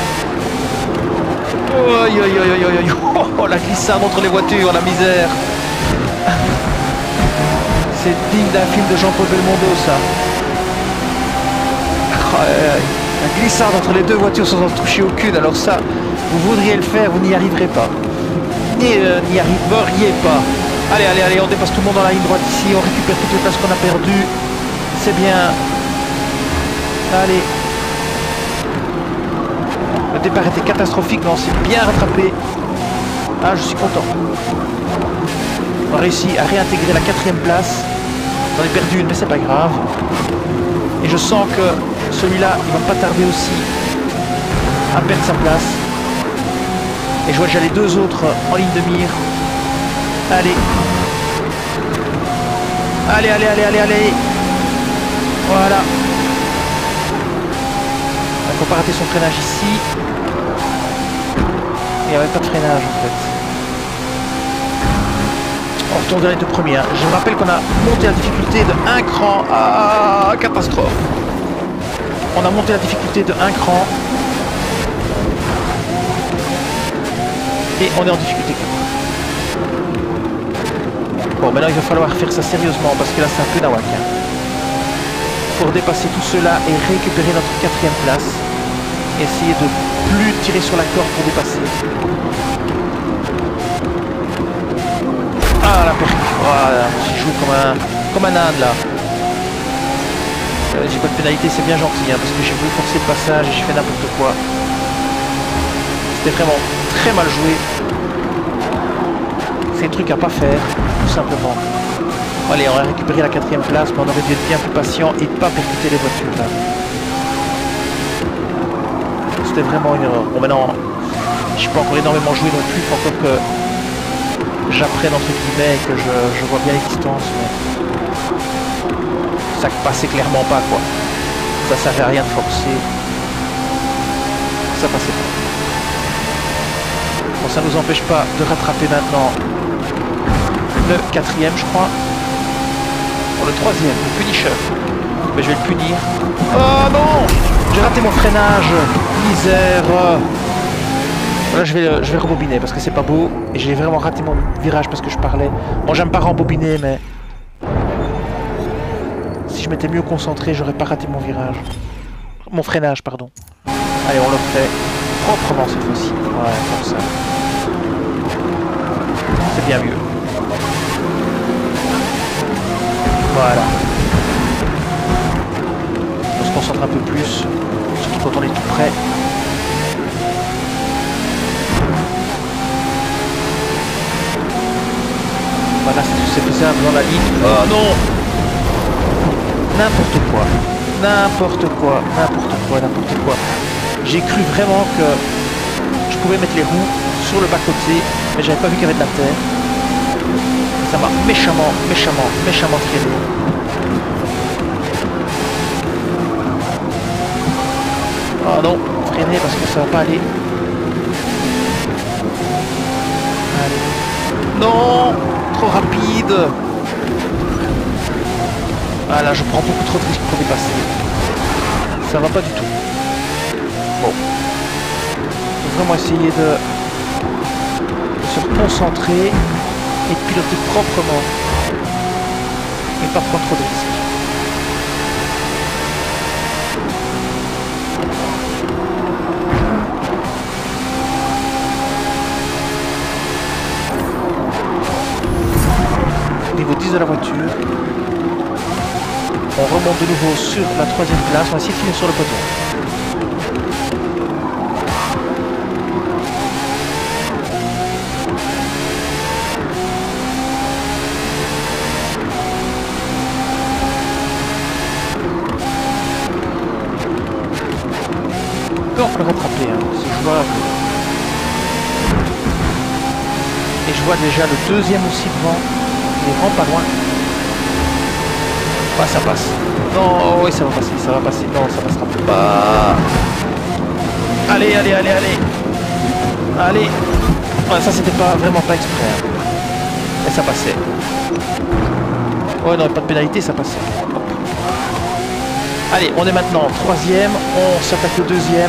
Aïe, aïe, aïe, aïe, aïe. Oh, la glissade entre les voitures, la misère. C'est digne d'un film de Jean-Paul Belmondo, ça. La glissade entre les deux voitures sans en toucher aucune. Alors ça, vous voudriez le faire, vous n'y arriverez pas. N'y arriveriez pas. Allez, allez, allez, on dépasse tout le monde dans la ligne droite ici. On récupère toutes les places qu'on a perdues. C'est bien. Allez. Le départ était catastrophique, mais on s'est bien rattrapé. Ah, je suis content. On a réussi à réintégrer la 4e place. J'en ai perdu une, mais c'est pas grave. Et je sens que celui-là, il va pas tarder aussi à perdre sa place. Et je vois déjà les deux autres en ligne de mire. Allez. Allez, allez, allez, allez, allez. Voilà. Donc on va pas rater son freinage ici. Il n'y avait pas de freinage en fait. On retourne dans les deux premiers. Hein. Je me rappelle qu'on a monté la difficulté de 1 cran. Ah, catastrophe. On a monté la difficulté de 1 cran. Et on est en difficulté 4. Bon, maintenant il va falloir faire ça sérieusement parce que là c'est un peu nawak. Hein. Pour dépasser tout cela et récupérer notre 4e place. Essayer de plus tirer sur la corde pour dépasser. Ah la percute. Voilà, j'ai joué comme un âne là. J'ai pas de pénalité, c'est bien gentil hein, parce que j'ai voulu forcer le passage et j'ai fait n'importe quoi. C'était vraiment très mal joué. C'est un truc à pas faire, tout simplement. Allez, on va récupérer la 4e place, mais on aurait dû être bien plus patient et pas percuter les voitures là. C'était vraiment une erreur. Bon maintenant, je peux encore énormément jouer non plus, il faut encore que j'apprenne entre guillemets et que je vois bien les distances, mais ça passait clairement pas quoi. Ça servait à rien de forcer. Ça passait pas. Bon, ça nous empêche pas de rattraper maintenant le 4e je crois. Pour le 3e, le punisher. Mais je vais le punir. Oh non! J'ai raté mon freinage. Misère. Là je vais rembobiner parce que c'est pas beau. Et j'ai vraiment raté mon virage parce que je parlais. Bon, j'aime pas rembobiner, mais si je m'étais mieux concentré, j'aurais pas raté mon virage. Mon freinage, pardon. Allez, on le refait proprement cette fois-ci. Ouais, comme ça. C'est bien mieux. Voilà. On se concentre un peu plus, surtout quand on est tout près. Voilà, c'est faisable dans la ligne. Oh non! N'importe quoi. N'importe quoi. N'importe quoi. N'importe quoi. J'ai cru vraiment que je pouvais mettre les roues sur le bas-côté, mais j'avais pas vu qu'il y avait de la terre. Ça m'a méchamment freiné. Oh non, freiner parce que ça va pas aller. Allez. Non, trop rapide. Ah là, je prends beaucoup trop de risques pour dépasser. Ça va pas du tout. Bon. Il faut vraiment essayer de se concentrer et de piloter proprement. Et pas prendre trop de risques. Niveau 10 de la voiture. On remonte de nouveau sur la 3e place. On va essayer de finir sur le poteau. On peut le rattraper, hein. C'est jouable. Et je vois déjà le 2e aussi devant. Il est vraiment pas loin. Ah, ça passe. Non, oui, ça va passer, ça va passer. Non, ça passera pas. Allez, allez, allez, allez. Allez. Ouais, ça, c'était pas vraiment pas exprès. Hein. Et ça passait. Ouais, non, pas de pénalité, ça passait. Hop. Allez, on est maintenant troisième. On s'attaque au deuxième.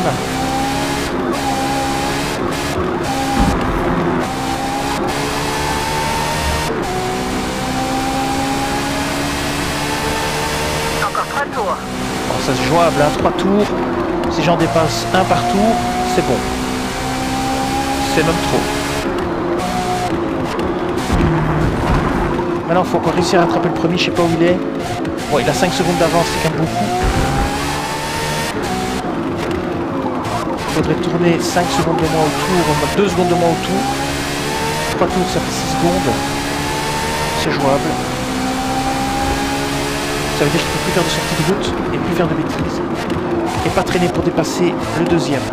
Encore 3 tours. Bon, ça c'est jouable, hein, 3 tours. Si j'en dépasse un par tour, c'est bon. C'est même trop. Maintenant, il faut encore réussir à attraper le premier, je sais pas où il est. Bon, il a 5 secondes d'avance, c'est quand même beaucoup. Il faudrait tourner 5 secondes de moins au tour, 2 secondes de moins au tour. 3 tours, ça fait 6 secondes. C'est jouable. Ça veut dire qu'il ne peut plus faire de sortie de route et plus faire de bêtises. Et pas traîner pour dépasser le deuxième.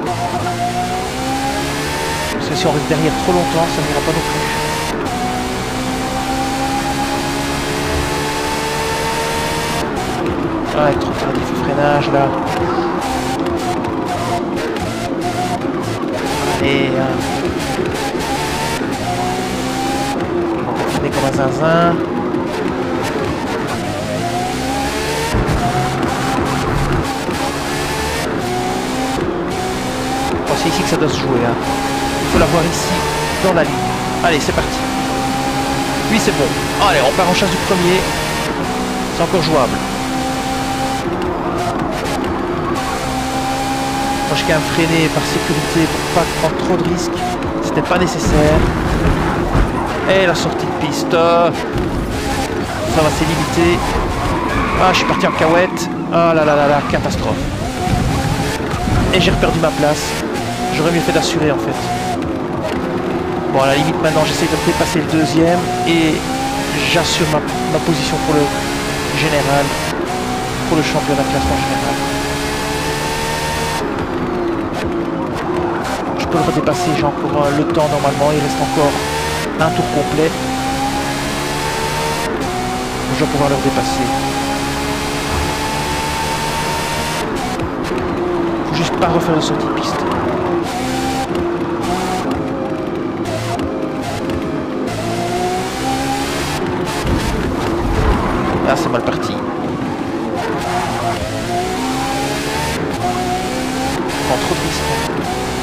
Parce que si on reste derrière trop longtemps, ça n'ira pas non plus. Ah, trop tardif le freinage là. Allez, on va freiner comme un zinzin. Bon, c'est ici que ça doit se jouer. Hein. Il faut l'avoir ici, dans la ligne. Allez, c'est parti. Lui, c'est bon. Allez, on part en chasse du premier. C'est encore jouable. Moi, je quand même freiné par sécurité pour pas prendre trop de risques. C'était pas nécessaire. Et la sortie de piste. Ça va, c'est limité. Ah, je suis parti en cahuète. Ah là là là là, catastrophe. Et j'ai reperdu ma place. J'aurais mieux fait d'assurer en fait. Bon, à la limite, maintenant, j'essaie de dépasser le deuxième et j'assure ma position pour le général, pour le championnat de classement général. Je peux le redépasser, j'ai encore le temps normalement, il reste encore un tour complet. Je dois pouvoir le redépasser. Faut juste pas refaire le sortie de piste. Là, c'est mal parti. Je prends trop de risques.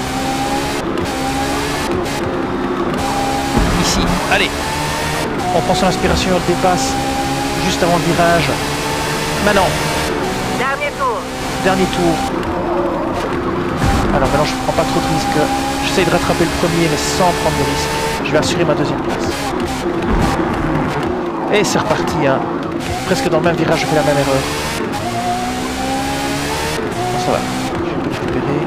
Ici, allez. On prend son inspiration, on le dépasse juste avant le virage. Maintenant. Dernier tour. Dernier tour. Alors maintenant, je ne prends pas trop de risques. J'essaye de rattraper le premier, mais sans prendre de risques. Je vais assurer ma deuxième place. Et c'est reparti, hein. Presque dans le même virage, je fais la même erreur. Bon, ça va, je vais le récupérer.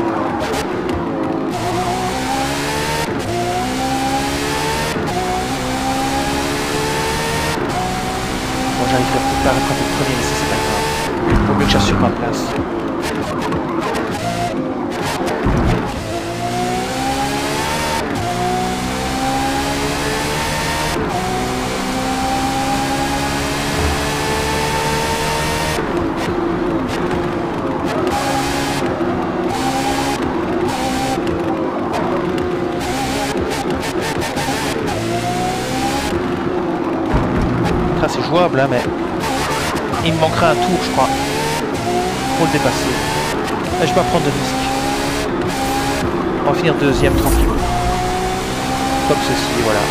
Bon, j'arriverai peut-être pas à rattraper le premier, mais ça c'est pas grave. Il vaut mieux que j'assure ma place. C'est jouable, hein, mais il me manquera un tour, je crois, pour le dépasser. Là, je vais pas prendre de risque. On va finir deuxième tranquille. Comme ceci, voilà.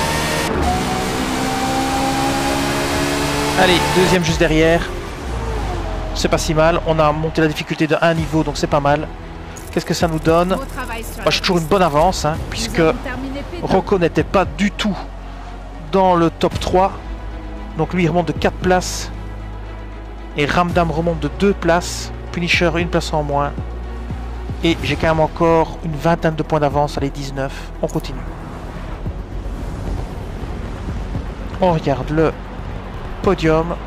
Allez, deuxième juste derrière. C'est pas si mal. On a monté la difficulté de 1 niveau, donc c'est pas mal. Qu'est-ce que ça nous donne? Moi, j'ai toujours une bonne avance, hein, puisque Rocco n'était pas du tout dans le top 3. Donc lui il remonte de 4 places. Et Ramdam remonte de 2 places. Punisher 1 place en moins. Et j'ai quand même encore une vingtaine de points d'avance. Allez, 19. On continue. On regarde le podium.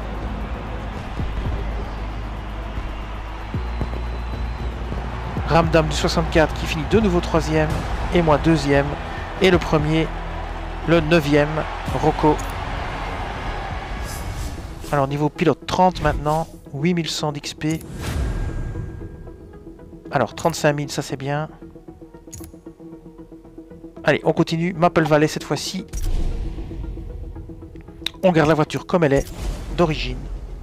Ramdam du 64 qui finit de nouveau 3ème. Et moi 2ème. Et le premier, le 9ème, Rocco. Alors niveau pilote 30 maintenant, 8100 d'XP. Alors 35 000, ça c'est bien. Allez, on continue. Maple Valley cette fois-ci. On garde la voiture comme elle est, d'origine.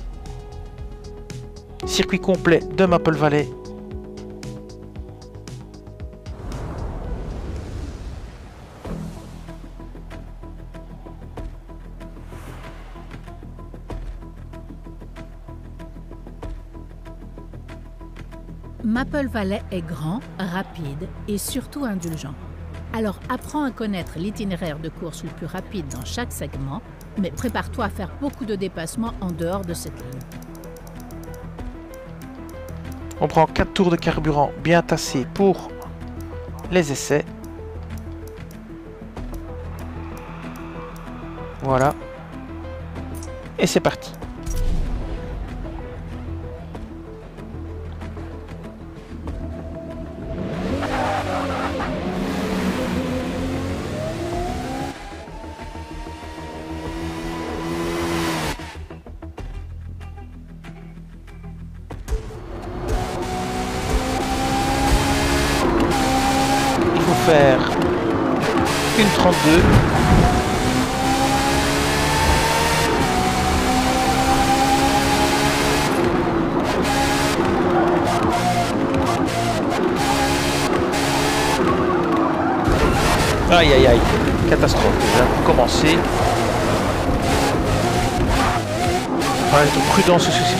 Circuit complet de Maple Valley. Maple Valley est grand, rapide et surtout indulgent. Alors apprends à connaître l'itinéraire de course le plus rapide dans chaque segment, mais prépare-toi à faire beaucoup de dépassements en dehors de cette ligne. On prend 4 tours de carburant bien tassés pour les essais. Voilà. Et c'est parti. Faire une 32. Aïe aïe aïe, catastrophe déjà pour commencer. On va être prudent sur ce circuit.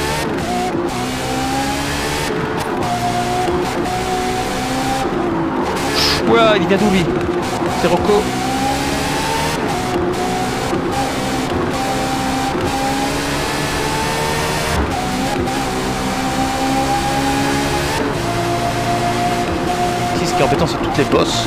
Ouah, il vient d'où lui? C'est Rocco. Ici, ce qui est embêtant, c'est toutes les bosses.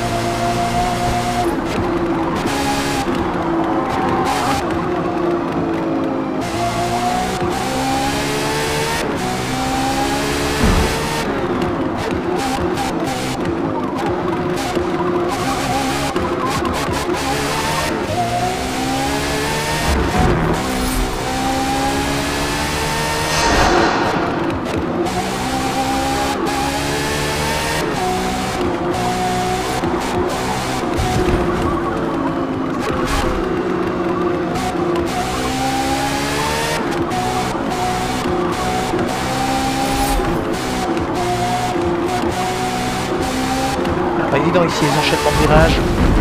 Pas évident ici les enchaînements de virages.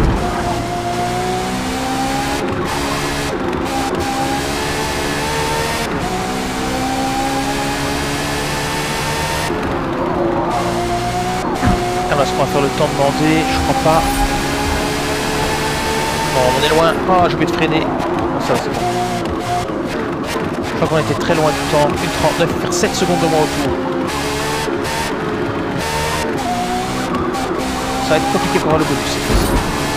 Alors est-ce qu'on va faire le temps de demander? Je crois pas. Bon, on est loin. Oh, j'ai oublié de freiner. Bon, ça c'est bon. Je crois qu'on était très loin du temps. 1,39, faire 7 secondes de mon retour. Ça va être compliqué pour avoir le bonus cette fois-ci.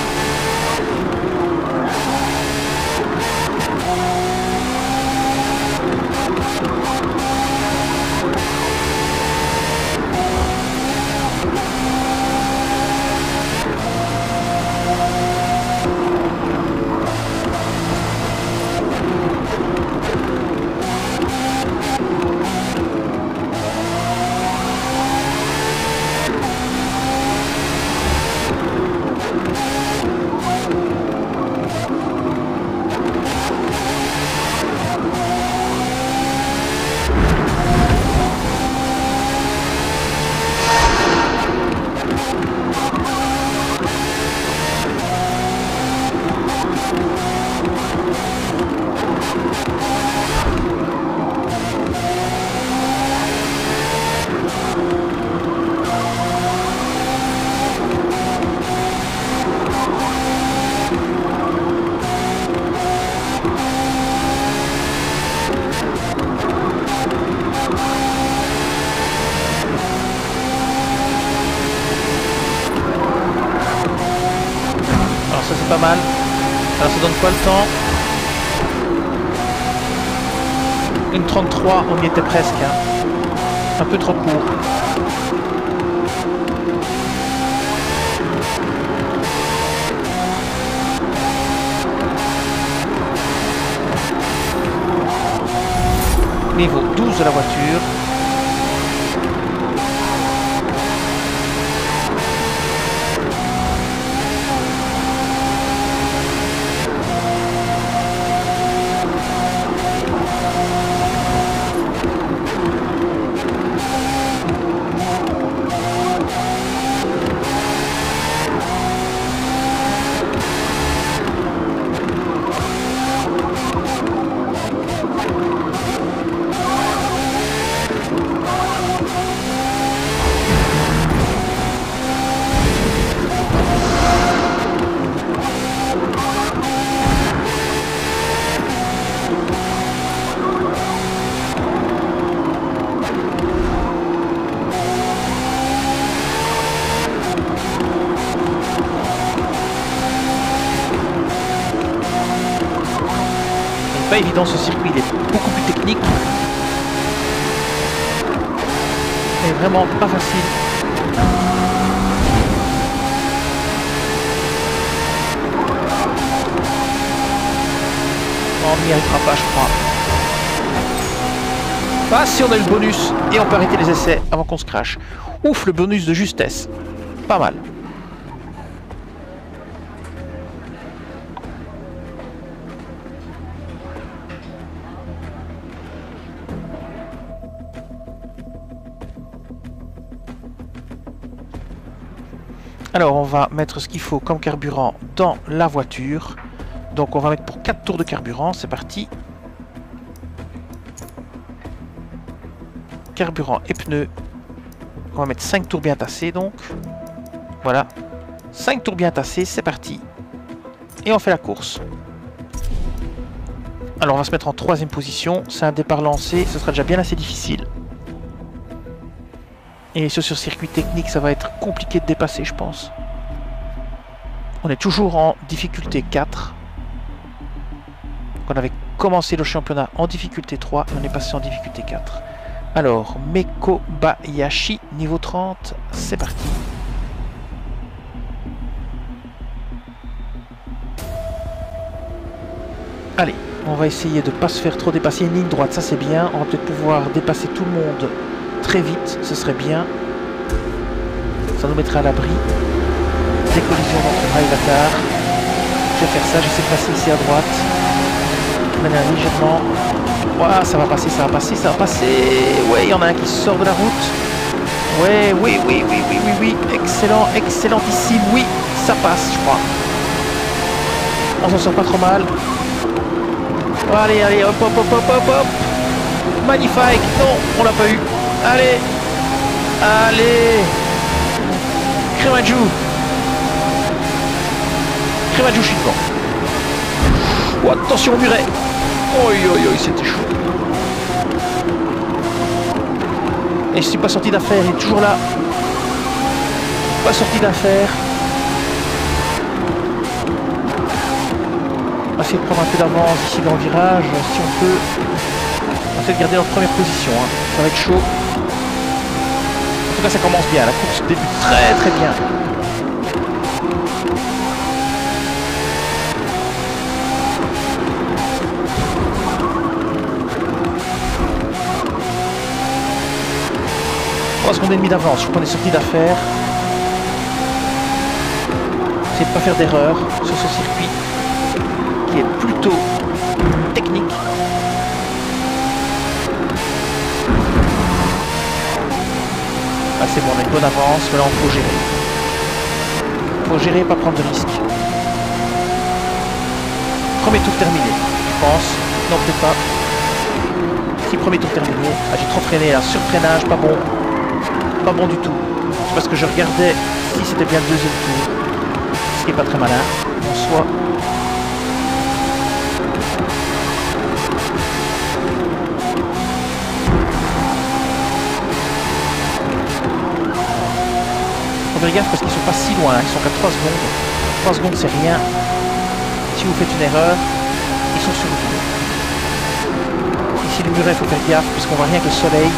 Pas mal. Alors ça donne quoi le temps? Une 33, on y était presque. Hein. Un peu trop court. Niveau 12 de la voiture. Pas évident ce circuit, il est beaucoup plus technique. Et vraiment pas facile. On n'y arrivera pas, je crois. Ah si, on a eu le bonus et on peut arrêter les essais avant qu'on se crache. Ouf, le bonus de justesse. Pas mal. Alors on va mettre ce qu'il faut comme carburant dans la voiture. Donc on va mettre pour 4 tours de carburant, c'est parti. Carburant et pneus. On va mettre 5 tours bien tassés donc. Voilà. 5 tours bien tassés, c'est parti. Et on fait la course. Alors on va se mettre en 3e position. C'est un départ lancé, ce sera déjà bien assez difficile. Et sur circuit technique, ça va être compliqué de dépasser, je pense. On est toujours en difficulté 4. On avait commencé le championnat en difficulté 3 et on est passé en difficulté 4. Alors, Mekobayashi, niveau 30, c'est parti. Allez, on va essayer de ne pas se faire trop dépasser. Une ligne droite, ça c'est bien. On va peut-être pouvoir dépasser tout le monde très vite, ce serait bien. Ça nous mettrait à l'abri des collisions entre Drive Dakar. Je vais faire ça, j'essaie de passer ici à droite. De manière légèrement. Ouah, ça va passer, ça va passer, ça va passer. Ouais, il y en a un qui sort de la route. Ouais, oui, oui, oui, oui, oui, oui. Excellent, excellentissime. Oui, ça passe, je crois. On s'en sort pas trop mal. Allez, allez, hop, hop, hop, hop, hop, hop. Magnifique. Non, on l'a pas eu. Allez. Allez. Crémajou. Crémajou, je suis devant. Oh, attention au muret. Oi, oi, oi, c'était chaud. Et je suis pas sorti d'affaire, il est toujours là. Pas sorti d'affaire. On va essayer de prendre un peu d'avance ici dans le virage, si on peut. On va essayer de garder notre première position, hein. Ça va être chaud. En tout cas, ça commence bien, la course débute très très bien. On secondes et demie d'avance, je crois qu'on est sorti d'affaire. Essayez de ne pas faire d'erreur sur ce circuit qui est plutôt technique. Ah, c'est bon, on a une bonne avance, mais là on faut gérer. Faut gérer et pas prendre de risques. Premier tour terminé, je pense. Non, peut-être pas. Si, premier tour terminé. Ah, j'ai trop freiné là, surfreinage, pas bon. Pas bon du tout. C'est parce que je regardais si c'était bien le deuxième tour. Ce qui est pas très malin en soi. On fait gaffe parce qu'ils sont pas si loin, ils sont qu'à 3 secondes. 3 secondes c'est rien. Si vous faites une erreur, ils sont sur vous. Ici le muret, il faut faire gaffe puisqu'on voit rien que le soleil.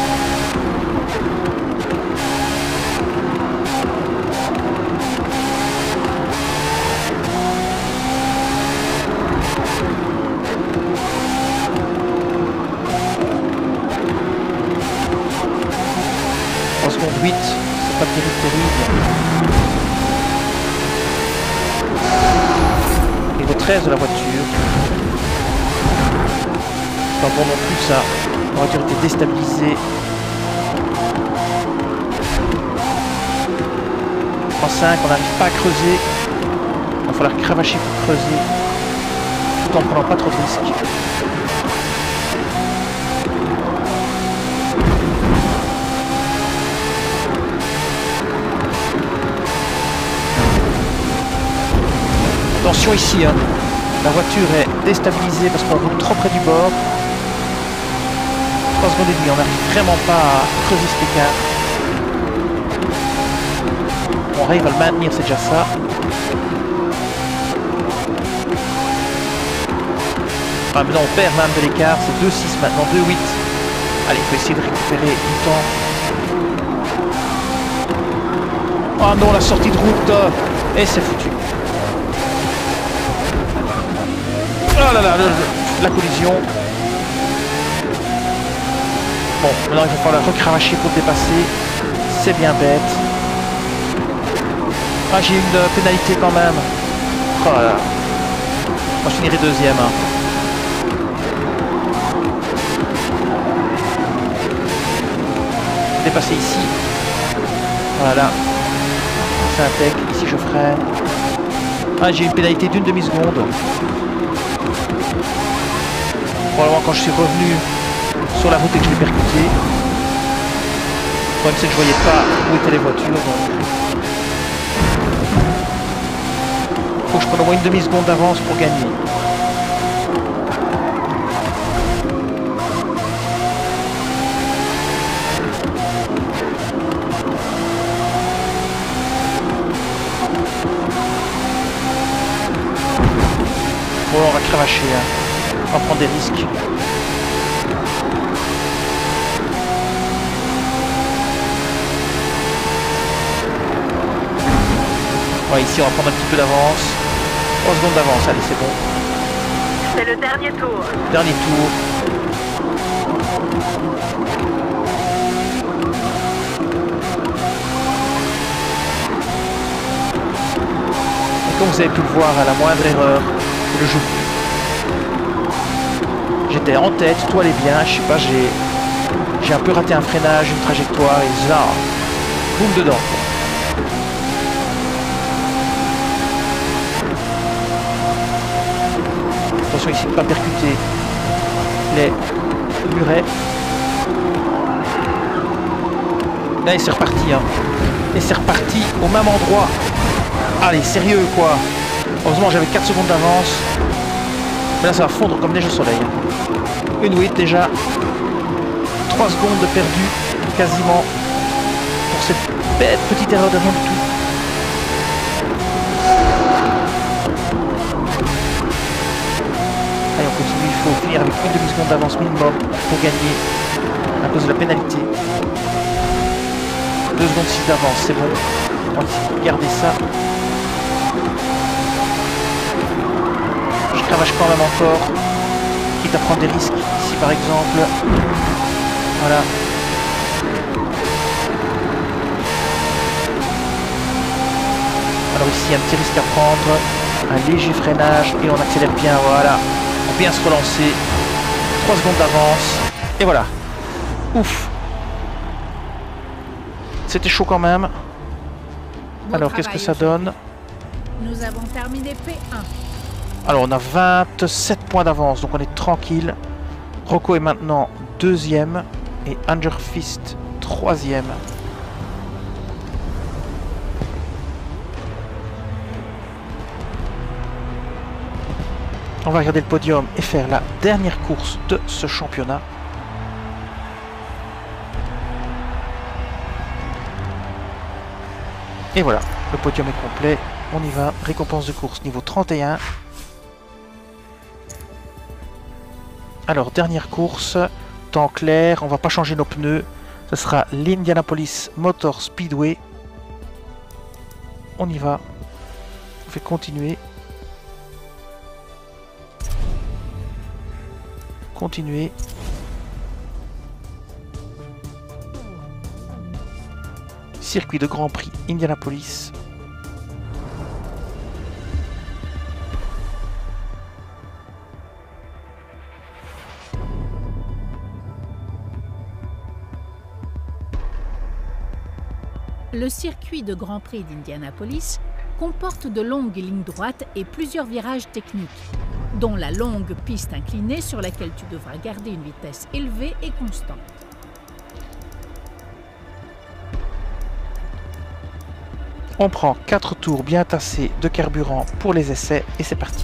secondes 8, c'est pas terrible. Niveau 13 de la voiture. Pas bon non plus ça. La voiture était déstabilisée. En 5, on n'arrive pas à creuser. Il va falloir cravacher pour creuser. Tout en prenant pas trop de risques. Attention ici, hein. La voiture est déstabilisée parce qu'on roule trop près du bord. 3 secondes et demie, on n'arrive vraiment pas à creuser cet écart. On arrive à le maintenir, c'est déjà ça. Ah mais non, on perd même de l'écart, c'est 2,6 maintenant, 2,8. Allez, il faut essayer de récupérer du temps. Oh non, la sortie de route, et c'est foutu. Oh là là, la collision. Bon, maintenant il va falloir recravacher pour le dépasser. C'est bien bête. Ah, j'ai une pénalité quand même. Oh là là. Moi, je finirai deuxième. Hein. Dépasser ici. Voilà. C'est impec. Ici, je freine. Ah, j'ai une pénalité d'une demi-seconde. Probablement quand je suis revenu sur la route et que je l'ai percuté. Le problème c'est que je voyais pas où étaient les voitures. Donc... faut que je prenne au moins une demi-seconde d'avance pour gagner. Bon, on va cravacher, hein. On va prendre des risques. Ouais, ici on va prendre un petit peu d'avance. 3 secondes d'avance, allez c'est bon. C'est le dernier tour. Dernier tour. Et comme vous avez pu le voir, à la moindre erreur, le jeu. J'étais en tête, tout allait bien, je sais pas, j'ai un peu raté un freinage, une trajectoire, et là, boum dedans. Attention ici de ne pas percuter les murets. Là, et c'est reparti, hein. Et c'est reparti au même endroit. Allez, sérieux, quoi. Heureusement, j'avais 4 secondes d'avance. Mais là, ça va fondre comme neige au soleil. Une 8 déjà. 3 secondes de perdu, quasiment, pour cette bête petite erreur de rien du tout. Allez, on continue. Il faut finir avec une demi-seconde d'avance minimum pour gagner à cause de la pénalité. 2 secondes 6 d'avance, c'est bon. On va garder ça. Je cravache quand même encore, quitte à prendre des risques ici par exemple. Voilà. Alors ici un petit risque à prendre, un léger freinage et on accélère bien, voilà. Pour bien se relancer. 3 secondes d'avance. Et voilà. Ouf. C'était chaud quand même. Alors qu'est-ce que ça donne? Nous avons terminé P1. Alors on a 27 points d'avance, donc on est tranquille. Rocco est maintenant 2e et Angerfist 3e. On va regarder le podium et faire la dernière course de ce championnat. Et voilà, le podium est complet. On y va, récompense de course niveau 31. Alors, dernière course, temps clair, on va pas changer nos pneus. Ce sera l'Indianapolis Motor Speedway. On y va. On fait continuer. Continuer. circuit de Grand Prix Indianapolis. Le circuit de Grand Prix d'Indianapolis comporte de longues lignes droites et plusieurs virages techniques, dont la longue piste inclinée sur laquelle tu devras garder une vitesse élevée et constante. On prend 4 tours bien tassés de carburant pour les essais et c'est parti.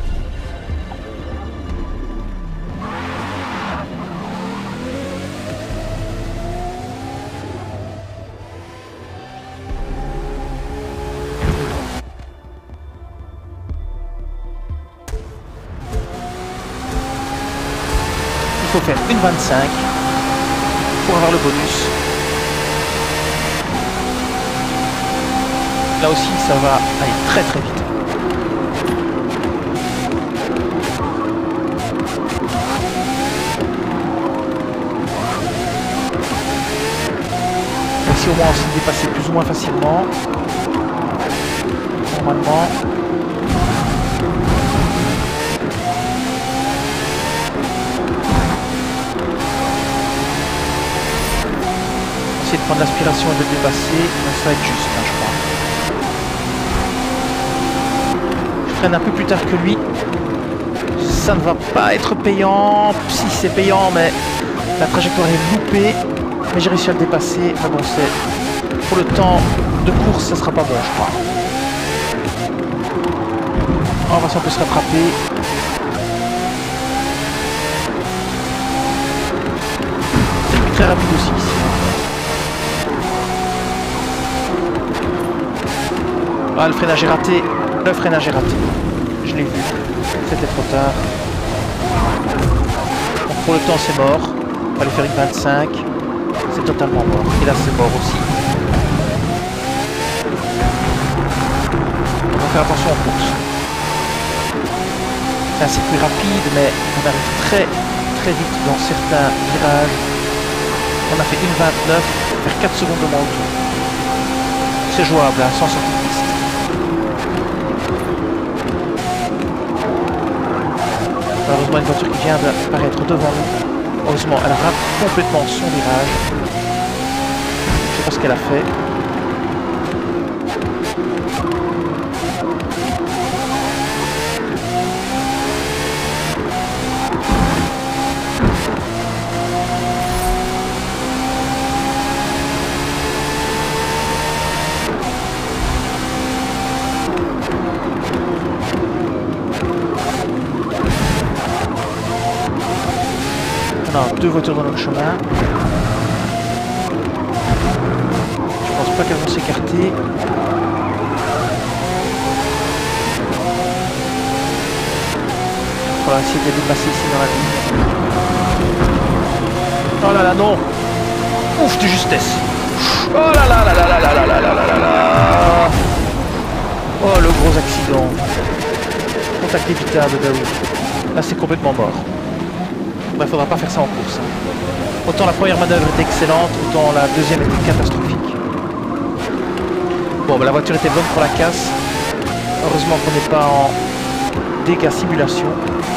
Il faut faire une 25 pour avoir le bonus. Là aussi ça va aller très très vite. Ici au moins on s'est dépassé plus ou moins facilement. Normalement. Essayer de prendre l'aspiration et de le dépasser, ça va être juste, hein, je crois. Je freine un peu plus tard que lui. Ça ne va pas être payant. Si c'est payant, mais la trajectoire est loupée. Mais j'ai réussi à le dépasser. Mais bon, c'est pour le temps de course, ça sera pas bon, je crois. On va voir si on peut se rattraper. C'est très rapide aussi ici. Ah, le freinage est raté. Le freinage est raté. Je l'ai vu. C'était trop tard. Donc pour le temps, c'est mort. On va aller faire une 25. C'est totalement mort. Et là, c'est mort aussi. On va faire attention en course. C'est un circuit rapide, mais on arrive très très vite dans certains virages. On a fait une 29, faire 4 secondes de moins. C'est jouable, hein, sans sortie de piste. Malheureusement, une voiture qui vient d'apparaître devant nous. Heureusement, elle rate complètement son virage. Je sais pas ce qu'elle a fait. On a 2 voitures dans notre chemin. Je pense pas qu'elles vont s'écarter. On va essayer de les dépasser ici dans la ligne. Oh là là, non! Ouf de justesse! Oh là là là là là là là là là là là! Oh, le gros accident! Contact évitable, bah oui. Là, c'est complètement mort. Il ne faudra pas faire ça en course. Autant la première manœuvre était excellente, autant la deuxième était catastrophique. Bon, bah, la voiture était bonne pour la casse. Heureusement qu'on n'est pas en dégâts simulation.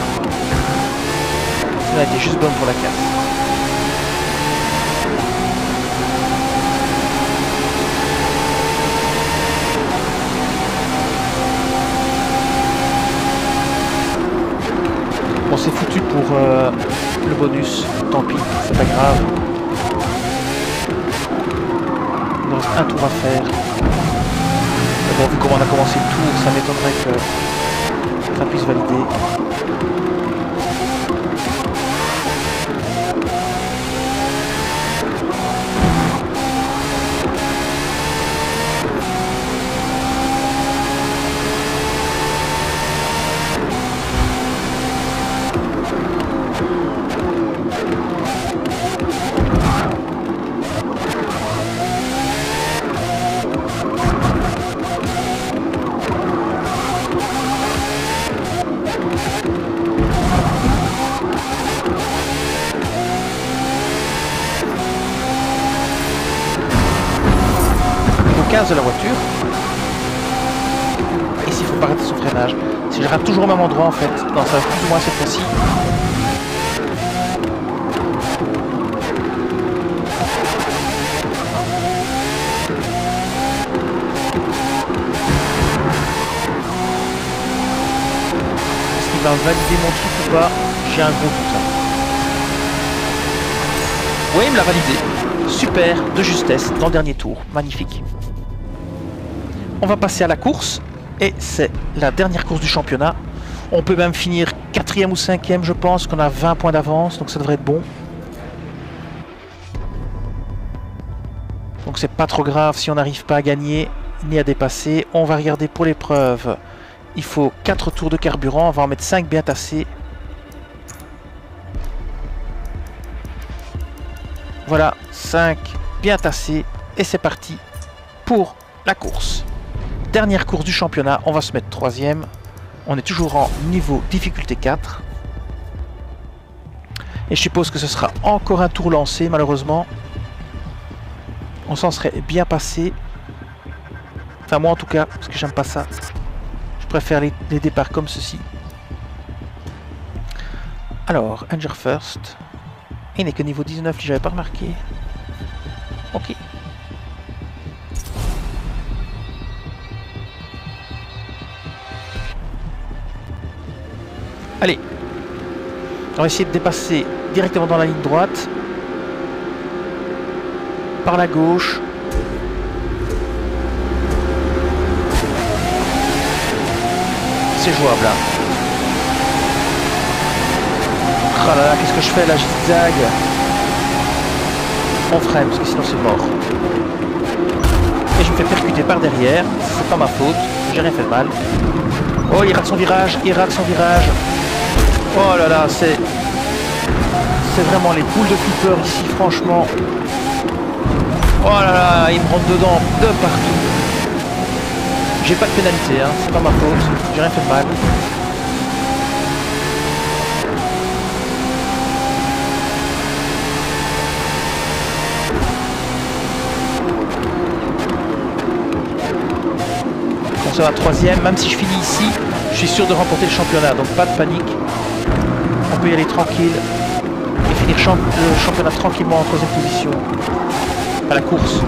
Sinon, elle était juste bonne pour la casse. Bon, c'est foutu pour le bonus, tant pis, c'est pas grave. Il nous reste un tour à faire. Mais bon, vu comment on a commencé le tour, ça m'étonnerait que ça puisse valider. 15 de la voiture. Ici, il faut pas arrêter son freinage. Si je rate toujours au même endroit, en fait. Non, ça va plus ou moins cette fois-ci. Est-ce qu'il va valider mon truc ou pas? J'ai un gros doute. Hein. Oui, il me l'a validé. Super, de justesse, dans le dernier tour. Magnifique. On va passer à la course. Et c'est la dernière course du championnat. On peut même finir 4e ou 5e, je pense, qu'on a 20 points d'avance, donc ça devrait être bon. Donc c'est pas trop grave si on n'arrive pas à gagner ni à dépasser. On va regarder pour l'épreuve. Il faut 4 tours de carburant, on va en mettre 5 bien tassés. Voilà, 5 bien tassés. Et c'est parti pour la course. Dernière course du championnat, on va se mettre 3e. On est toujours en niveau difficulté 4. Et je suppose que ce sera encore un tour lancé, malheureusement. On s'en serait bien passé. Enfin, moi en tout cas, parce que j'aime pas ça. Je préfère les départs comme ceci. Alors, Anger First. Il n'est que niveau 19, je n'avais pas remarqué. Ok. Allez, on va essayer de dépasser directement dans la ligne droite, par la gauche. C'est jouable là. Oh là là, qu'est-ce que je fais là? Je zigzag. On freine parce que sinon c'est mort. Et je me fais percuter par derrière. C'est pas ma faute, j'ai rien fait de mal. Oh, il rate son virage, il rate son virage. Oh là là, c'est vraiment les boules de flipper ici, franchement. Oh là là, il me rentre dedans de partout. J'ai pas de pénalité, hein, c'est pas ma faute, j'ai rien fait de mal. On sera 3e, même si je finis ici, je suis sûr de remporter le championnat, donc pas de panique. On peut y aller tranquille et finir le championnat tranquillement en 3e position à la course.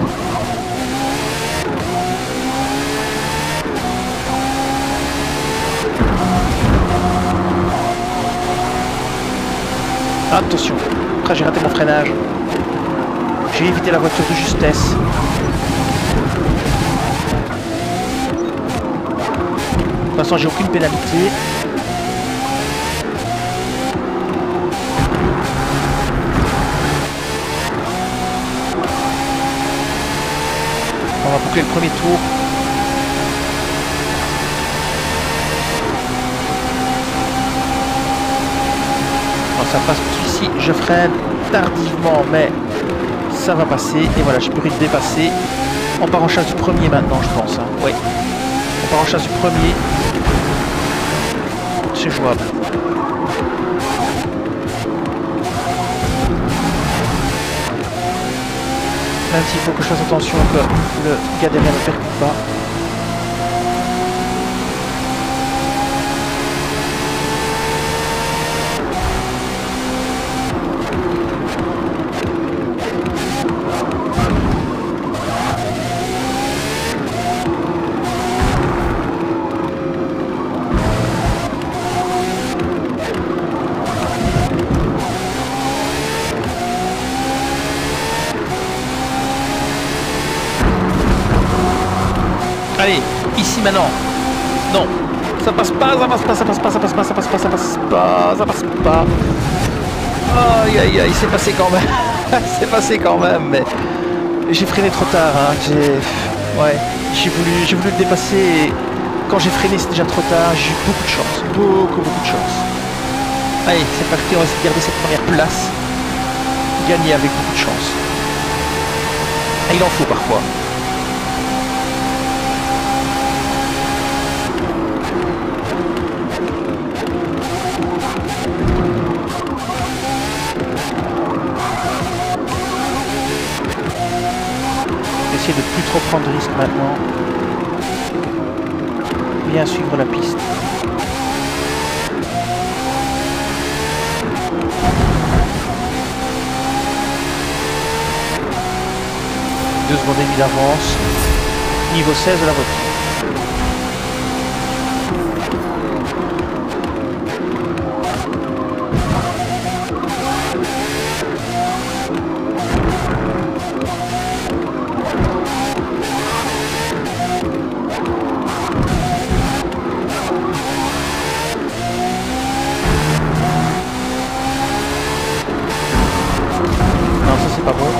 Attention, après j'ai raté mon freinage. J'ai évité la voiture de justesse. De toute façon, j'ai aucune pénalité. On va boucler le premier tour. Bon, ça passe tout ici. Je freine tardivement, mais ça va passer. Et voilà, j'ai plus rien de dépasser. On part en chasse du premier maintenant, je pense. Hein. Ouais. On part en chasse du premier. C'est jouable. Même s'il faut que je fasse attention que le gars derrière ne percute pas. Allez, ici maintenant. Non, ça passe pas, ça passe pas, ça passe pas, ça passe pas, ça passe pas, ça passe pas, ça passe pas. Aïe aïe aïe, c'est passé quand même. C'est passé quand même, mais j'ai freiné trop tard. Hein. J'ai voulu le dépasser. Et quand j'ai freiné, c'était déjà trop tard. J'ai eu beaucoup de chance, beaucoup de chance. Allez, c'est parti, on va essayer de garder cette première place. Gagner avec beaucoup de chance. Et il en faut parfois. essayer de plus trop prendre de risques maintenant. Bien suivre la piste. Deux secondes et demie d'avance. Niveau 16 de la voiture. Non, ça c'est pas bon.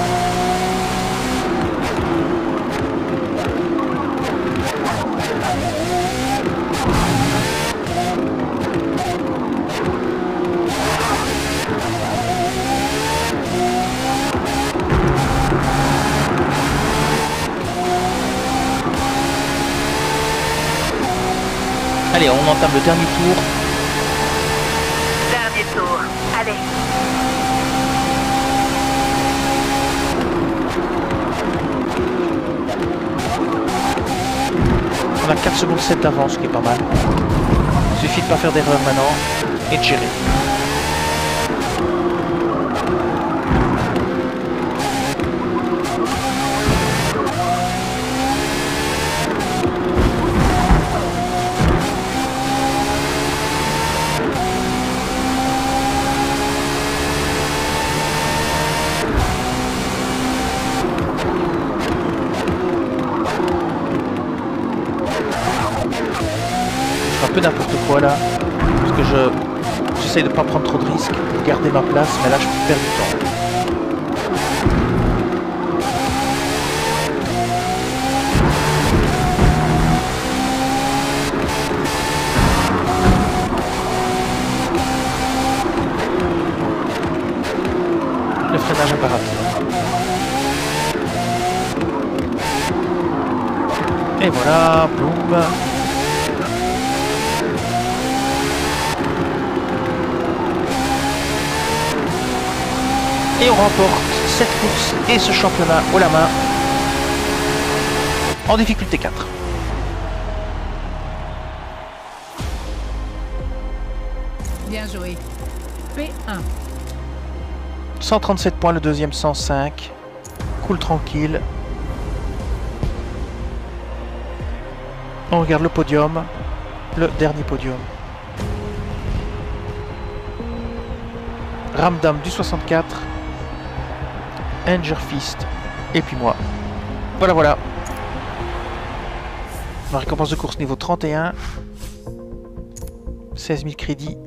Allez, on entame le dernier tour. Dernier tour. Allez. On a 4 secondes 7 d'avance, ce qui est pas mal. Il suffit de pas faire d'erreur maintenant et de gérer. Un peu n'importe quoi là, parce que j'essaye de pas prendre trop de risques, de garder ma place, mais là je perds du temps. Le freinage impératif. Et voilà, boum. Et on remporte cette course et ce championnat haut la main en difficulté 4. Bien joué. P1. 137 points, le deuxième 105. Cool tranquille. On regarde le podium. Le dernier podium. Ramdam du 64. Angerfist et puis moi. Voilà, voilà. La récompense de course niveau 31. 16 000 crédits.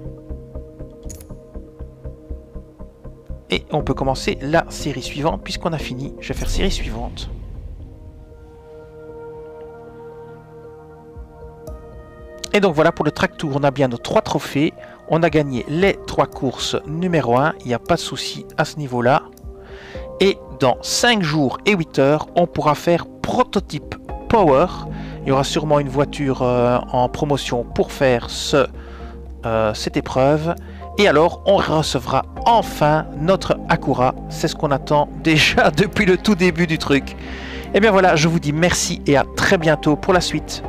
Et on peut commencer la série suivante puisqu'on a fini. Je vais faire série suivante. Et donc voilà pour le track tour, on a bien nos 3 trophées. On a gagné les 3 courses numéro 1. Il n'y a pas de souci à ce niveau-là. Et dans 5 jours et 8 heures, on pourra faire prototype Power. Il y aura sûrement une voiture en promotion pour faire cette épreuve. Et alors, on recevra enfin notre Acura. C'est ce qu'on attend déjà depuis le tout début du truc. Et bien voilà, je vous dis merci et à très bientôt pour la suite.